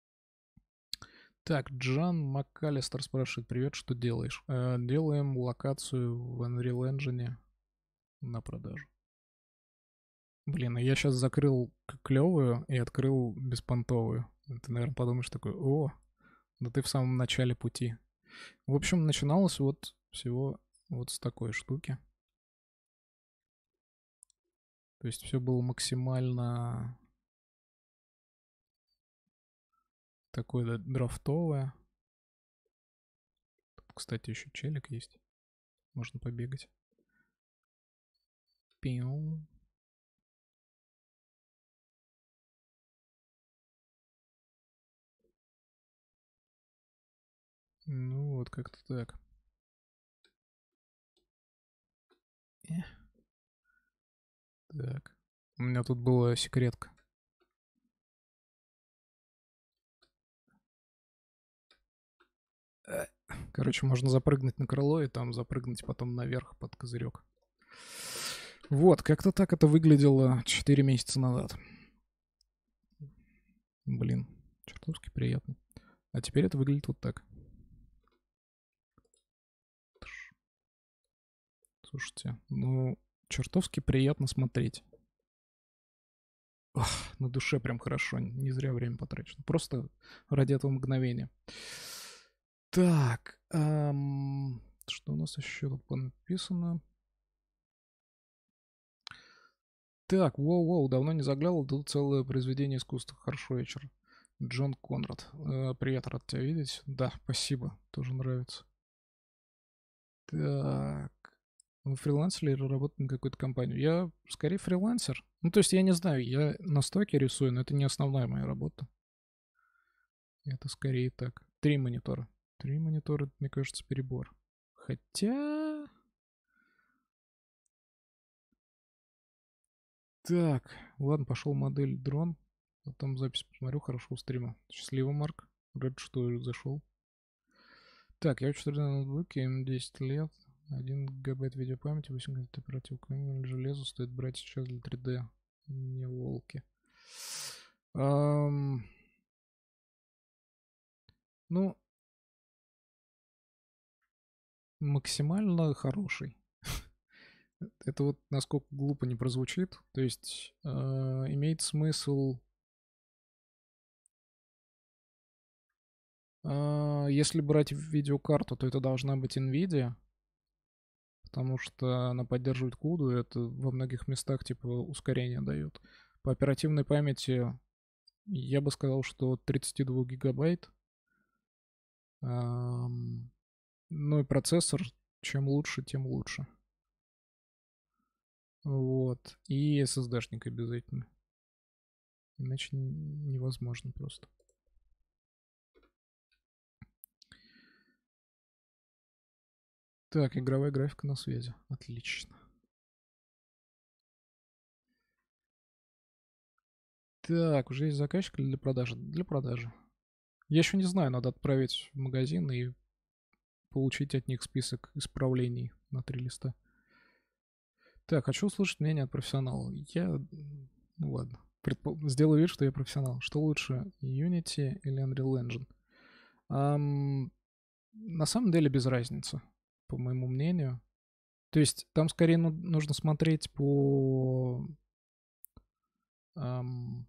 Так, Джан МакКаллистер спрашивает: привет, что делаешь? Э, делаем локацию в Unreal Engine на продажу. Блин, а я сейчас закрыл клевую и открыл беспонтовую. Ты, наверное, подумаешь такой: о, да ты в самом начале пути. В общем, начиналось вот всего вот с такой штуки. То есть все было максимально такое да, драфтовое. Тут, кстати, еще челик есть. Можно побегать. Пиу. Ну вот как-то так. Эх. Так. У меня тут была секретка. Короче, можно запрыгнуть на крыло и там запрыгнуть потом наверх под козырек. Вот, как-то так это выглядело четыре месяца назад. Блин, чертовски приятно. А теперь это выглядит вот так. Слушайте, ну, чертовски приятно смотреть. Ох, на душе прям хорошо, не зря время потрачено. Просто ради этого мгновения. Так, эм, что у нас еще тут написано? Так, воу-воу, давно не заглядывал, тут целое произведение искусства. Хорошо вечер. Джон Конрад. Э, привет, рад тебя видеть. Да, спасибо, тоже нравится. Так, вы фрилансер или работаете на какую-то компанию? Я скорее фрилансер. Ну, то есть я не знаю, я на стоке рисую, но это не основная моя работа. Это скорее так. Три монитора. Три монитора, мне кажется, перебор. Хотя... Так, ладно, пошел модель дрон. Потом запись посмотрю, хорошо, стрима. Счастливо, Марк. Рад, что зашел. Так, я учу на ноутбуке, им десять лет. один гигабайт видеопамяти, восемь гигабайт оперативной железа стоит брать сейчас для три дэ. Не волки. Ам... Ну, максимально хороший. Это вот насколько глупо не прозвучит. То есть э, имеет смысл, э, если брать видеокарту, то это должна быть NVIDIA, потому что она поддерживает куду, и это во многих местах типа ускорение дает. По оперативной памяти я бы сказал, что тридцать два гигабайт. Эм, ну и процессор, чем лучше, тем лучше. Вот. И эс эс ди-шник обязательно. Иначе невозможно просто. Так, игровая графика на связи. Отлично. Так, уже есть заказчик или для продажи? Для продажи. Я еще не знаю, надо отправить в магазин и получить от них список исправлений на три листа. Так, хочу услышать мнение от профессионала. Я... Ну ладно. Предпол... Сделаю вид, что я профессионал. Что лучше, Unity или Unreal Engine? Ам... На самом деле без разницы, по моему мнению. То есть там скорее ну, нужно смотреть по... Ам...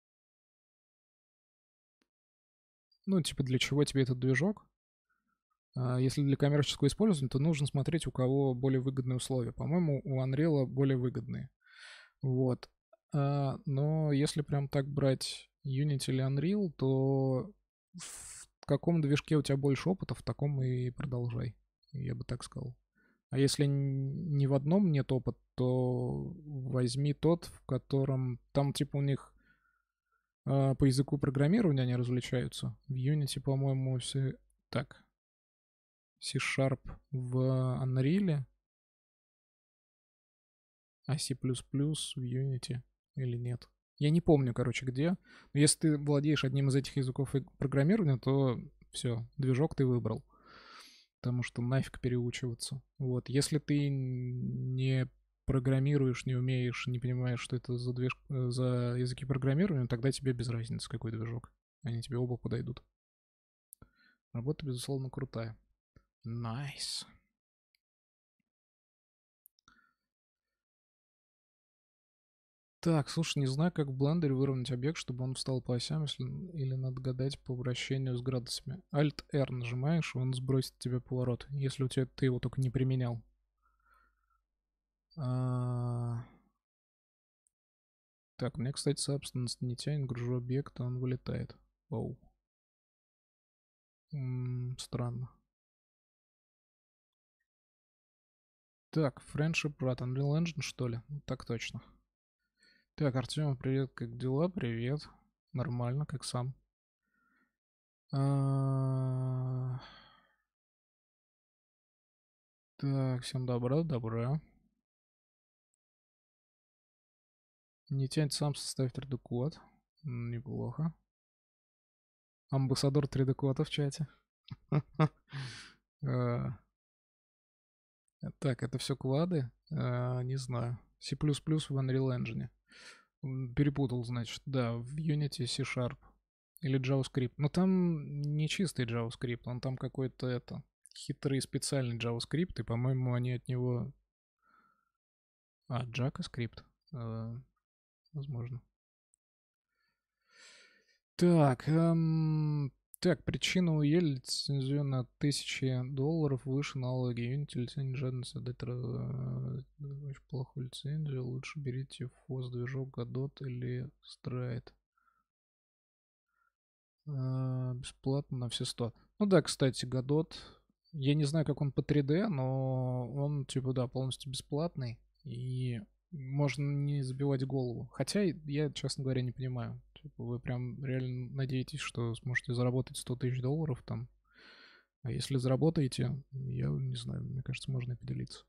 Ну, типа, для чего тебе этот движок? А если для коммерческого использования, то нужно смотреть, у кого более выгодные условия. По-моему, у Unreal более выгодные. Вот. А, но если прям так брать Unity или Unreal, то в каком движке у тебя больше опыта, в таком и продолжай. Я бы так сказал. А если ни в одном нет опыта, то возьми тот, в котором... Там типа у них а, по языку программирования они различаются. В Unity, по-моему, все... Так. C-Sharp в Unreal А C++ в Unity или нет. Я не помню, короче, где. Но если ты владеешь одним из этих языков программирования, то все, движок ты выбрал. Потому что нафиг переучиваться. Вот. Если ты не программируешь, не умеешь, не понимаешь, что это за, движ... за языки программирования, тогда тебе без разницы, какой движок. Они тебе оба подойдут. Работа, безусловно, крутая. Найс. Nice. Так, слушай, не знаю, как в блендере выровнять объект, чтобы он встал по осям, если... или надо гадать по обращению с градусами. Alt-R нажимаешь, и он сбросит тебе поворот, если у тебя ты его только не применял. А... Так, у меня, кстати, substance не тянет, гружу объект, а он вылетает. Оу. М-м, странно. Так, Friendship Rat, Unreal Engine, что ли? Так точно. Так, Артем, привет, как дела? Привет. Нормально, как сам. А... Так, всем добра, добра. Не тянет сам составить три дэ-код. Неплохо. Амбассадор три дэ-кода в чате. Так, это все квады? Не знаю. C++ в Unreal Engine. Перепутал, значит. Да, в Unity C-Sharp. Или JavaScript. Но там не чистый JavaScript, он там какой-то это... хитрый специальный JavaScript, и, по-моему, они от него... А, JavaScript. Возможно. Так, эм, так, причина у Ель лицензию на тысячи долларов выше налоги. Unity лицензия жадность отдать очень плохую лицензию. Лучше берите фос, движок, Godot или Stride. Э, бесплатно на все сто. Ну да, кстати, Godot. Я не знаю, как он по три дэ, но он, типа, да, полностью бесплатный. И можно не забивать голову. Хотя я, честно говоря, не понимаю. Типа, вы прям реально надеетесь, что сможете заработать сто тысяч долларов там. А если заработаете, я не знаю, мне кажется, можно и поделиться.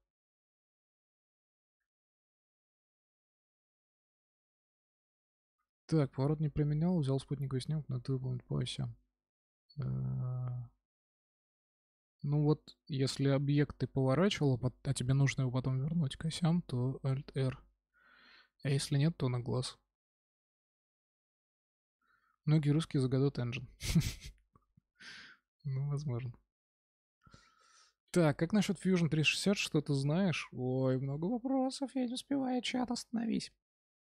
Так, поворот не применял, взял спутниковый снимок, надо выполнить по осям. Ну вот, если объект ты поворачивал, а тебе нужно его потом вернуть к осям, то Alt-R. А если нет, то на глаз. Многие русские за Godot Engine. Ну, возможно. Так, как насчет Fusion триста шестьдесят, что ты знаешь? Ой, много вопросов, я не успеваю, чат, остановись.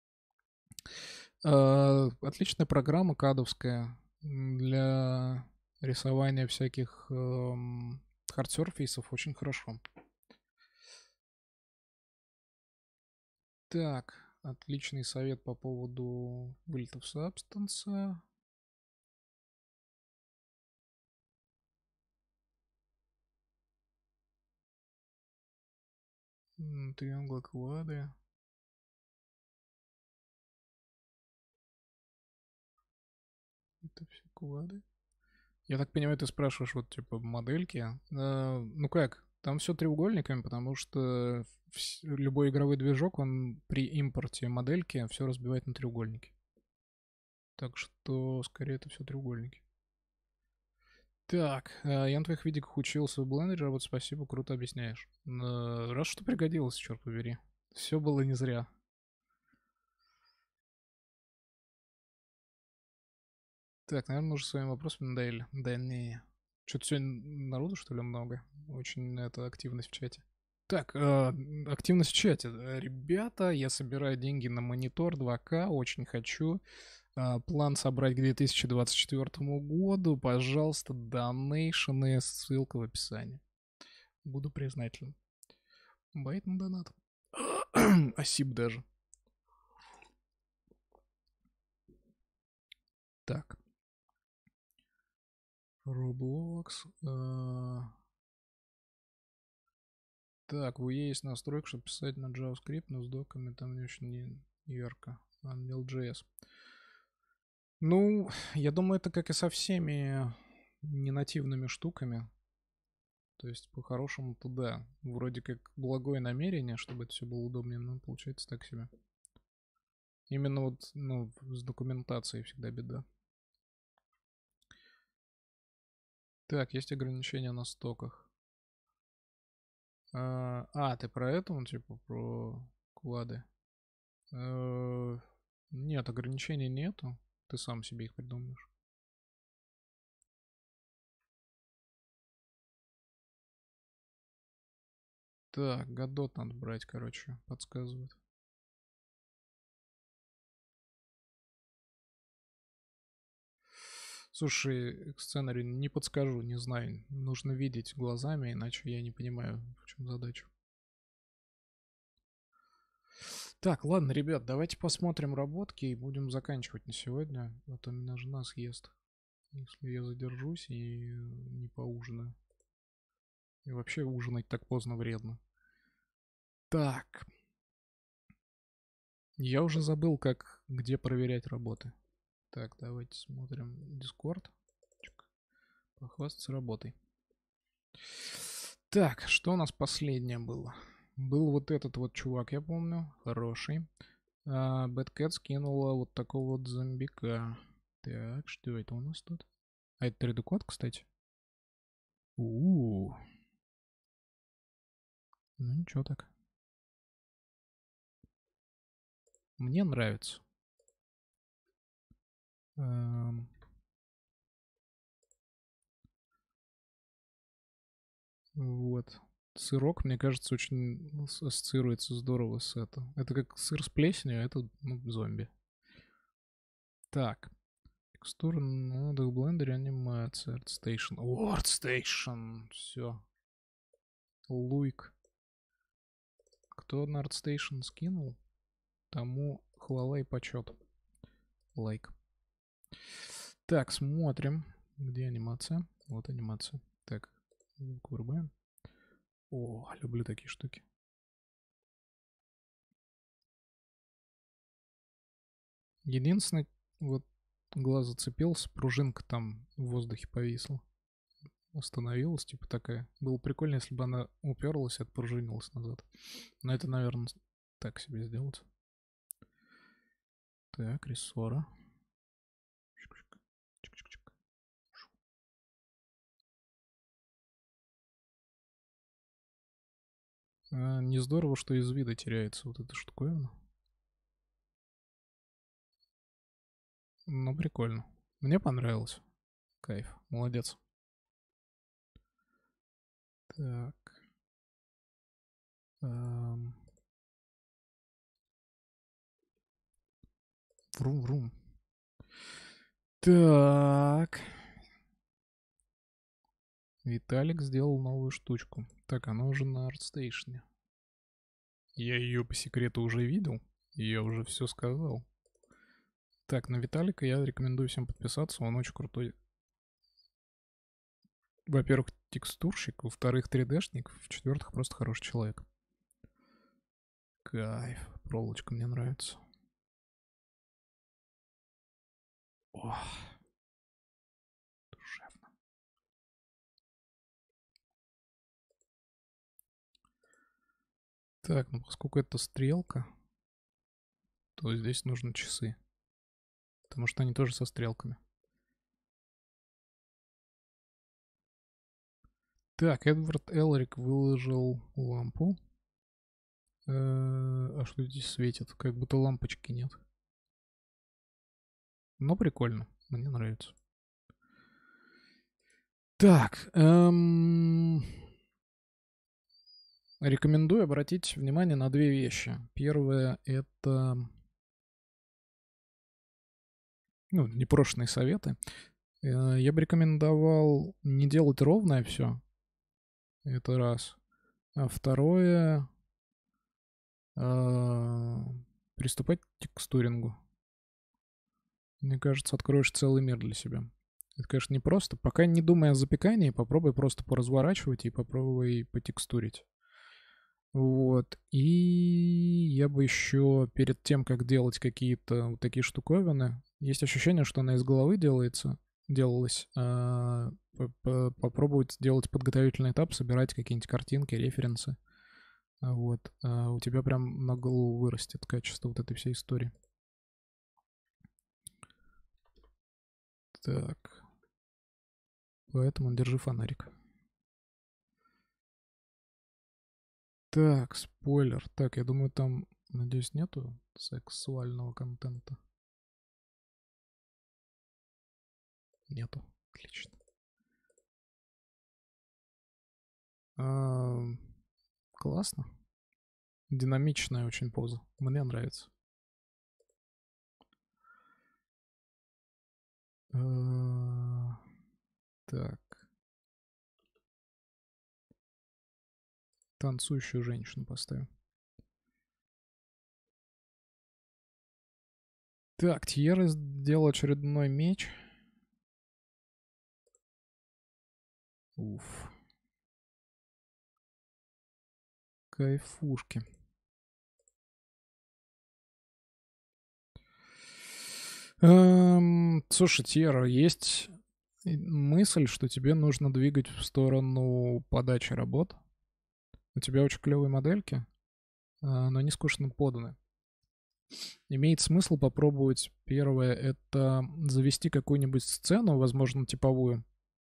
Uh, отличная программа кадовская для рисования всяких um, хардсерфейсов, очень хорошо. Так, отличный совет по поводу вылетов Substance. Триангл квады. Это все квады. Я так понимаю, ты спрашиваешь вот типа модельки. А, ну как, там все треугольниками, потому что вс- любой игровой движок, он при импорте модельки все разбивает на треугольники. Так что, скорее, это все треугольники. Так, я на твоих видиках учился в блендере, вот спасибо, круто объясняешь. Раз что пригодилось, черт побери. Все было не зря. Так, наверное, уже своим вопросом надоели. Да не. Что-то сегодня народу, что ли, много? Очень это активность в чате. Так, э, активность в чате. Ребята, я собираю деньги на монитор два ка, очень хочу. Э, план собрать к две тысячи двадцать четвёртому году. Пожалуйста, донейшены, ссылка в описании. Буду признателен. Байт на донат. Асип даже. Так. Roblox. Э, так, в е есть настройка, чтобы писать на JavaScript, но с доками там не очень не ярко. Unreal.js. Ну, я думаю, это как и со всеми ненативными штуками. То есть, по-хорошему-то да. Вроде как благое намерение, чтобы это все было удобнее, но получается так себе. Именно вот, ну, с документацией всегда беда. Так, есть ограничения на стоках. А, а ты про это, ну, типа, про клады? Э, Нет, ограничений нету. Ты сам себе их придумаешь. Так, Годот надо брать, короче, подсказывает. Слушай, сценарий не подскажу, не знаю. Нужно видеть глазами, иначе я не понимаю, в чем задача. Так, ладно, ребят, давайте посмотрим работки и будем заканчивать на сегодня. А то меня жена съест, если я задержусь и не поужинаю. И вообще ужинать так поздно вредно. Так. Я уже забыл, как, где проверять работы. Так, давайте смотрим Discord. Похвастаться работой. Так, что у нас последнее было? Был вот этот вот чувак, я помню, хороший. А, Bad Cat скинула вот такого вот зомбика. Так, что это у нас тут? А это три дэ-код, кстати? У-у-у. Ну ничего так. Мне нравится. Эм... Вот. Сырок, мне кажется, очень ассоциируется здорово с это. Это как сыр с плесенью, а это, ну, зомби. Так. Текстура на отдых блендере, анимация, ArtStation. О, ArtStation! Все. Луик. Кто на ArtStation скинул, тому хвала и почет. Лайк. Так, смотрим. Где анимация? Вот анимация. Так, вырубаем. О, люблю такие штуки. Единственное, вот глаз зацепился, пружинка там в воздухе повисла. Остановилась, типа такая. Было прикольно, если бы она уперлась и отпружинилась назад. Но это, наверное, так себе сделать. Так, рессора. А, не здорово, что из вида теряется вот эта штуковина. Ну, прикольно. Мне понравилось. Кайф. Молодец. Так. Эм. Врум-врум. Так. Виталик сделал новую штучку. Так, она уже на ArtStation. Я ее по секрету уже видел. Я уже все сказал. Так, на Виталика я рекомендую всем подписаться. Он очень крутой. Во-первых, текстурщик. Во-вторых, три дэ-шник. В-четвертых, просто хороший человек. Кайф. Проволочка мне нравится. Ох. Душевно. Так, ну поскольку это стрелка, то здесь нужны часы. Потому что они тоже со стрелками. Так, Эдвард Элрик выложил лампу. А что здесь светит? Как будто лампочки нет. Но прикольно. Мне нравится. Так. Эм... Рекомендую обратить внимание на две вещи. Первое — это... Ну, непрошенные советы. Я бы рекомендовал не делать ровное все. Это раз. А второе... Приступать к текстурингу. Мне кажется, откроешь целый мир для себя. Это, конечно, не просто. Пока не думай о запекании, попробуй просто поразворачивать и попробуй потекстурить. Вот. И я бы еще перед тем, как делать какие-то вот такие штуковины, есть ощущение, что она из головы делается, делалась. А попробовать сделать подготовительный этап, собирать какие-нибудь картинки, референсы. Вот. А у тебя прям на голову вырастет качество вот этой всей истории. Так. Поэтому держи фонарик. Так, спойлер. Так, я думаю, там, надеюсь, нету сексуального контента. Нету. Отлично. А, классно. Динамичная очень поза. Мне нравится. А, так. Танцующую женщину поставим. Так, Тьерра сделал очередной меч. Уф. Кайфушки. Эм, слушай, Тьерра, есть мысль, что тебе нужно двигать в сторону подачи работ. У тебя очень клевые модельки, но они скучно поданы. Имеет смысл попробовать. Первое — это завести какую-нибудь сцену, возможно, типовую,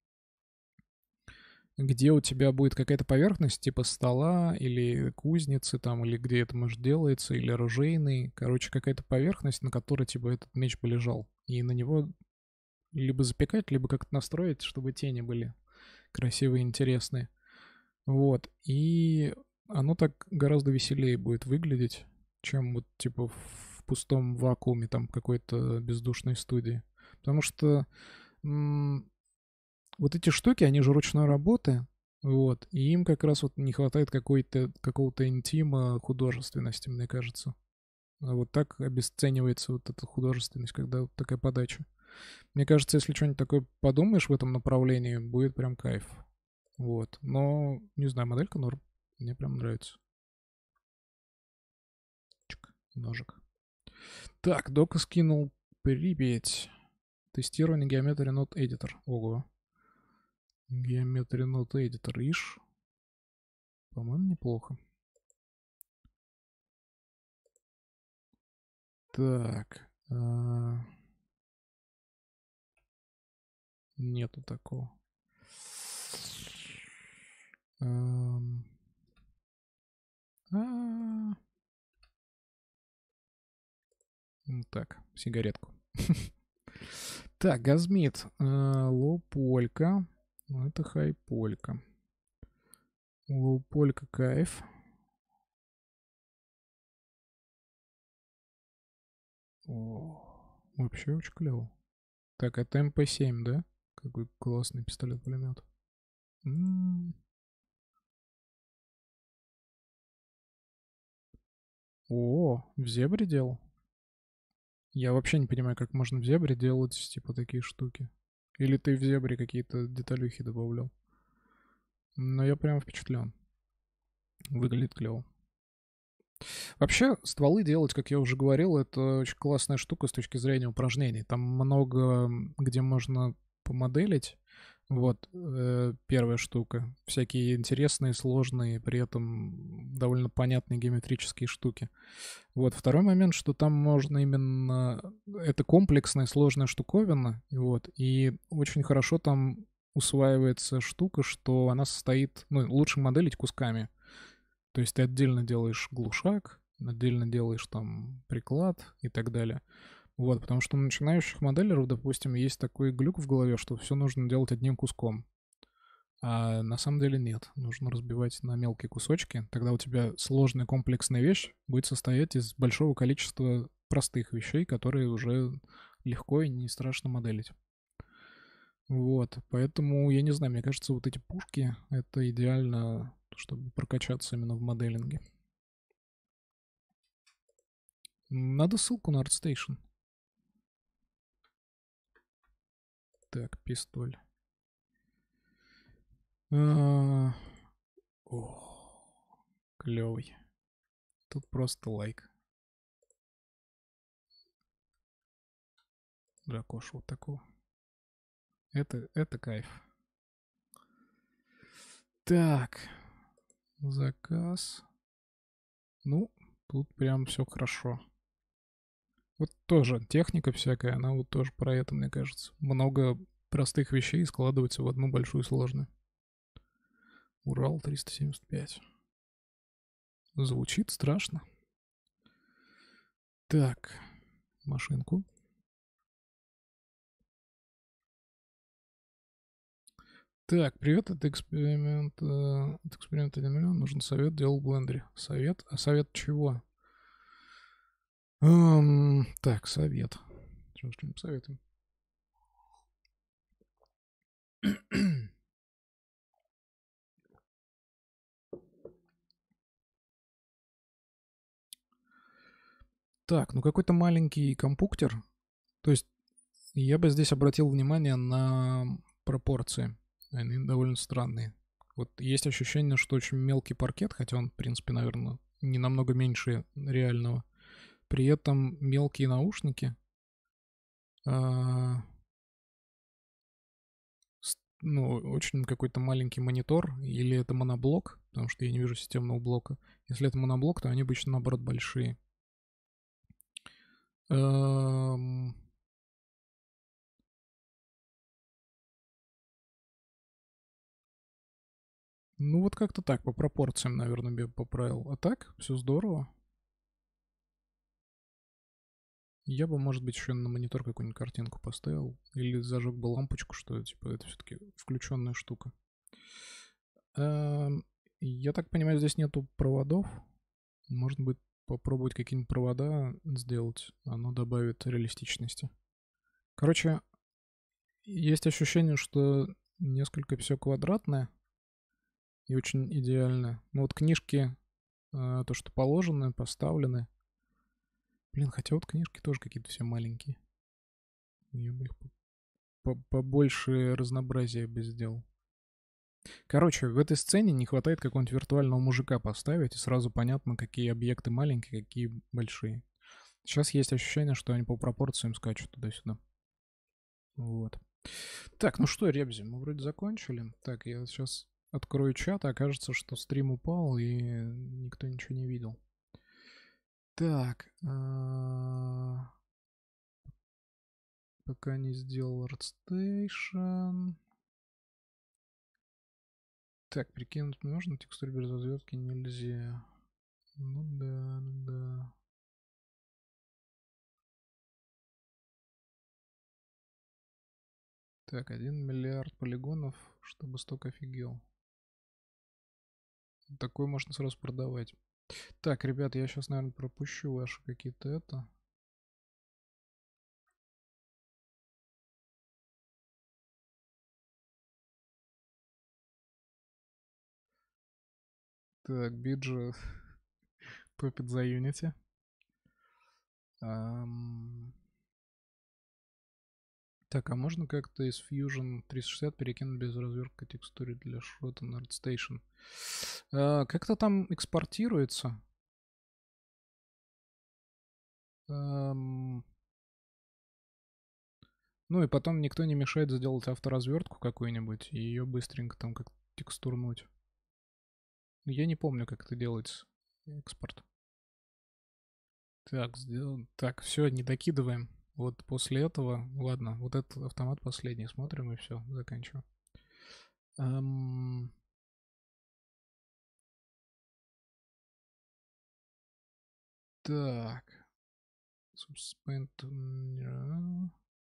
где у тебя будет какая-то поверхность типа стола или кузницы там, или где это, может, делается, или оружейный. Короче, какая-то поверхность, на которой типа этот меч бы лежал. И на него либо запекать, либо как-то настроить, чтобы тени были красивые, интересные. Вот. И оно так гораздо веселее будет выглядеть, чем вот типа в пустом вакууме там какой-то бездушной студии. Потому что м- вот эти штуки, они же ручной работы, вот, и им как раз вот не хватает какой-то, какого-то интима, художественности, мне кажется. А вот так обесценивается вот эта художественность, когда вот такая подача. Мне кажется, если что-нибудь такое подумаешь в этом направлении, будет прям кайф. Вот. Но, не знаю, моделька норм. Мне прям нравится. Чик, ножик. Так, Дока скинул Припять. Тестирование Geometry Node Editor. Ого. Geometry Node Editor. Ишь. По-моему, неплохо. Так. А... Нету такого. Эм... А... Так, сигаретку. Так, Газмит. Лоу-полька. Это хай-полька. Лоу-полька кайф. О, вообще очень клево. Так, это эм пэ семь, да? Какой классный пистолет-пулемет. М-м. О, в зебре делал? Я вообще не понимаю, как можно в зебре делать, типа, такие штуки. Или ты в зебре какие-то деталюхи добавлял? Но я прям впечатлен. Выглядит клево. Вообще, стволы делать, как я уже говорил, это очень классная штука с точки зрения упражнений. Там много где можно помоделить. Вот, э, первая штука. Всякие интересные, сложные, при этом довольно понятные геометрические штуки. Вот, второй момент, что там можно именно... Это комплексная, сложная штуковина, вот, и очень хорошо там усваивается штука, что она состоит... Ну, лучше моделить кусками. То есть ты отдельно делаешь глушак, отдельно делаешь там приклад и так далее. Вот, потому что у начинающих моделеров, допустим, есть такой глюк в голове, что все нужно делать одним куском. А на самом деле нет. Нужно разбивать на мелкие кусочки. Тогда у тебя сложная комплексная вещь будет состоять из большого количества простых вещей, которые уже легко и не страшно моделить. Вот, поэтому, я не знаю, мне кажется, вот эти пушки — это идеально, чтобы прокачаться именно в моделинге. Надо ссылку на ArtStation. Так, пистоль. А, о, клевый. Тут просто лайк. Дракош вот такого. Это, это кайф. Так, заказ. Ну, тут прям все хорошо. Вот тоже техника всякая, она вот тоже про это, мне кажется. Много простых вещей складывается в одну большую сложную. Урал триста семьдесят пять. Звучит страшно. Так, машинку. Так, привет, это эксперимент. э, Это эксперимент один миллион. Нужен совет, делал в блендере. Совет? А совет чего? Эм, так, совет. Что мы посоветуем? Так, ну какой-то маленький компьютер. То есть я бы здесь обратил внимание на пропорции. Они довольно странные. Вот есть ощущение, что очень мелкий паркет, хотя он, в принципе, наверное, не намного меньше реального. При этом мелкие наушники. а, с- ну, очень какой-то маленький монитор, или это моноблок, потому что я не вижу системного блока. Если это моноблок, то они обычно, наоборот, большие. Эм, Ну, вот как-то так, по пропорциям, наверное, бы поправил. А так, все здорово. Я бы, может быть, еще на монитор какую-нибудь картинку поставил. Или зажег бы лампочку, что, типа, это все-таки включенная штука. Эм, Я так понимаю, здесь нету проводов. Может быть, попробовать какие-нибудь провода сделать. Оно добавит реалистичности. Короче, есть ощущение, что несколько все квадратное и очень идеально. Ну вот книжки, э, то, что положены, поставлены. Блин, хотя вот книжки тоже какие-то все маленькие. Я бы их по- побольше разнообразия бы сделал. Короче, в этой сцене не хватает какого-нибудь виртуального мужика поставить, и сразу понятно, какие объекты маленькие, какие большие. Сейчас есть ощущение, что они по пропорциям скачут туда-сюда. Вот. Так, ну что, Ребзи, мы вроде закончили. Так, я сейчас открою чат, а окажется, что стрим упал, и никто ничего не видел. Так, а, пока не сделал ArtStation. Так, прикинуть можно, текстуру без развертки нельзя. Ну да, ну да. Так, один миллиард полигонов, чтобы столько офигел. Такой можно сразу продавать. Так, ребят, я сейчас, наверное, пропущу ваши какие-то это. Так, биджи топит за Unity. Ам, Так, а можно как-то из Fusion триста шестьдесят перекинуть без развертка текстуры для шрота на ArtStation? А, Как-то там экспортируется. Ам, Ну и потом никто не мешает сделать авторазвертку какую-нибудь и ее быстренько там как текстурнуть. Я не помню, как это делается. Экспорт. Так, сделаем. Так, все, не докидываем. Вот после этого, ладно, вот этот автомат последний смотрим и все, заканчиваем. Ам, Так. Suspend. м,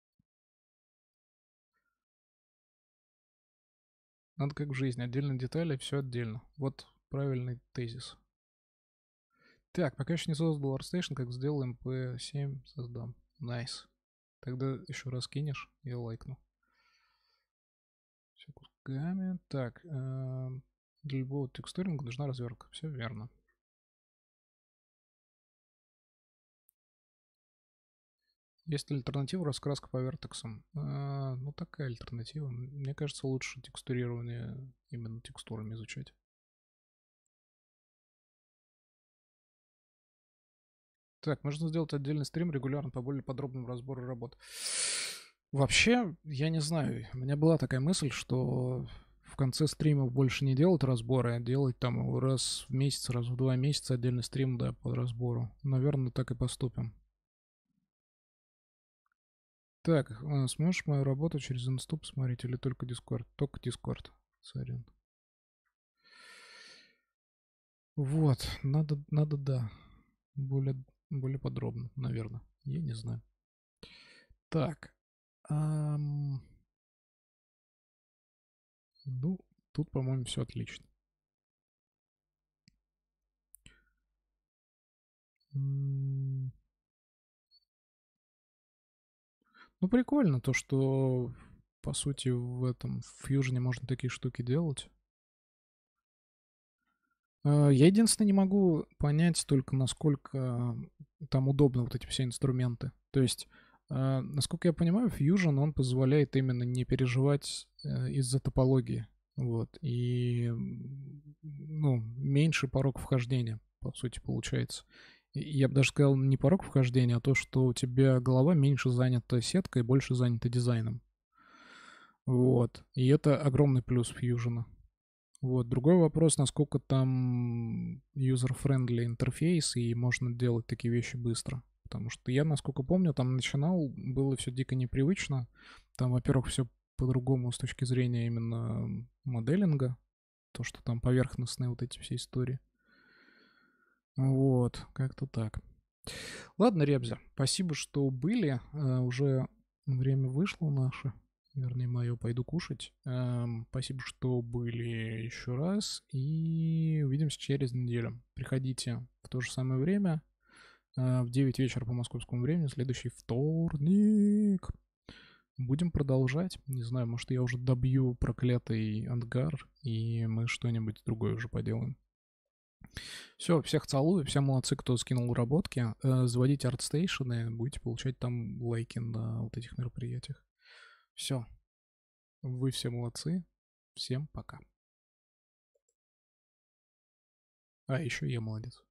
Надо как в жизни. Отдельные детали, все отдельно. Вот правильный тезис. Так, пока еще не создал ArtStation, как сделал эм пи семь, создам. Найс. Тогда еще раз кинешь, я лайкну. Все кусками. Так, эм, для любого текстуринга нужна развертка. Все верно. Есть альтернатива раскраска по вертексам? А, ну, такая альтернатива. Мне кажется, лучше текстурирование именно текстурами изучать. Так, можно сделать отдельный стрим регулярно по более подробному разбору работ. Вообще, я не знаю. У меня была такая мысль, что в конце стримов больше не делать разборы, а делать там раз в месяц, раз в два месяца отдельный стрим, да, по разбору. Наверное, так и поступим. Так, э, сможешь мою работу через инсту посмотреть или только Discord? Только Discord. Сорян. Вот, надо, надо, да. Более, более подробно, наверное. Я не знаю. Так. ам, Ну, тут, по-моему, все отлично. М, Ну, прикольно то, что, по сути, в этом в Fusion можно такие штуки делать. А, Я единственное не могу понять только, насколько там удобны вот эти все инструменты. То есть, а, насколько я понимаю, Fusion, он позволяет именно не переживать э, из-за топологии. Вот. И, м, ну, меньше порог вхождения, по сути, получается. И я бы даже сказал, не порог вхождения, а то, что у тебя голова меньше занята сеткой, больше занята дизайном. Вот. И это огромный плюс Fusion. Вот. Другой вопрос, насколько там user-friendly интерфейс и можно делать такие вещи быстро. Потому что я, насколько помню, там начинал, было все дико непривычно. Там, во-первых, все по-другому с точки зрения именно моделинга. То, что там поверхностные вот эти все истории. Вот, как-то так. Ладно, Ребзя, спасибо, что были. Э, уже время вышло наше. Вернее, мое, пойду кушать. Эм, спасибо, что были еще раз. И увидимся через неделю. Приходите в то же самое время. э, в девять вечера по московскому времени. Следующий вторник. Будем продолжать. Не знаю, может, я уже добью проклятый ангар, и мы что-нибудь другое уже поделаем. Все, всех целую, все молодцы, кто скинул работки. Э, заводите артстейшены, будете получать там лайки на вот этих мероприятиях. Все, вы все молодцы. Всем пока. А, еще я молодец.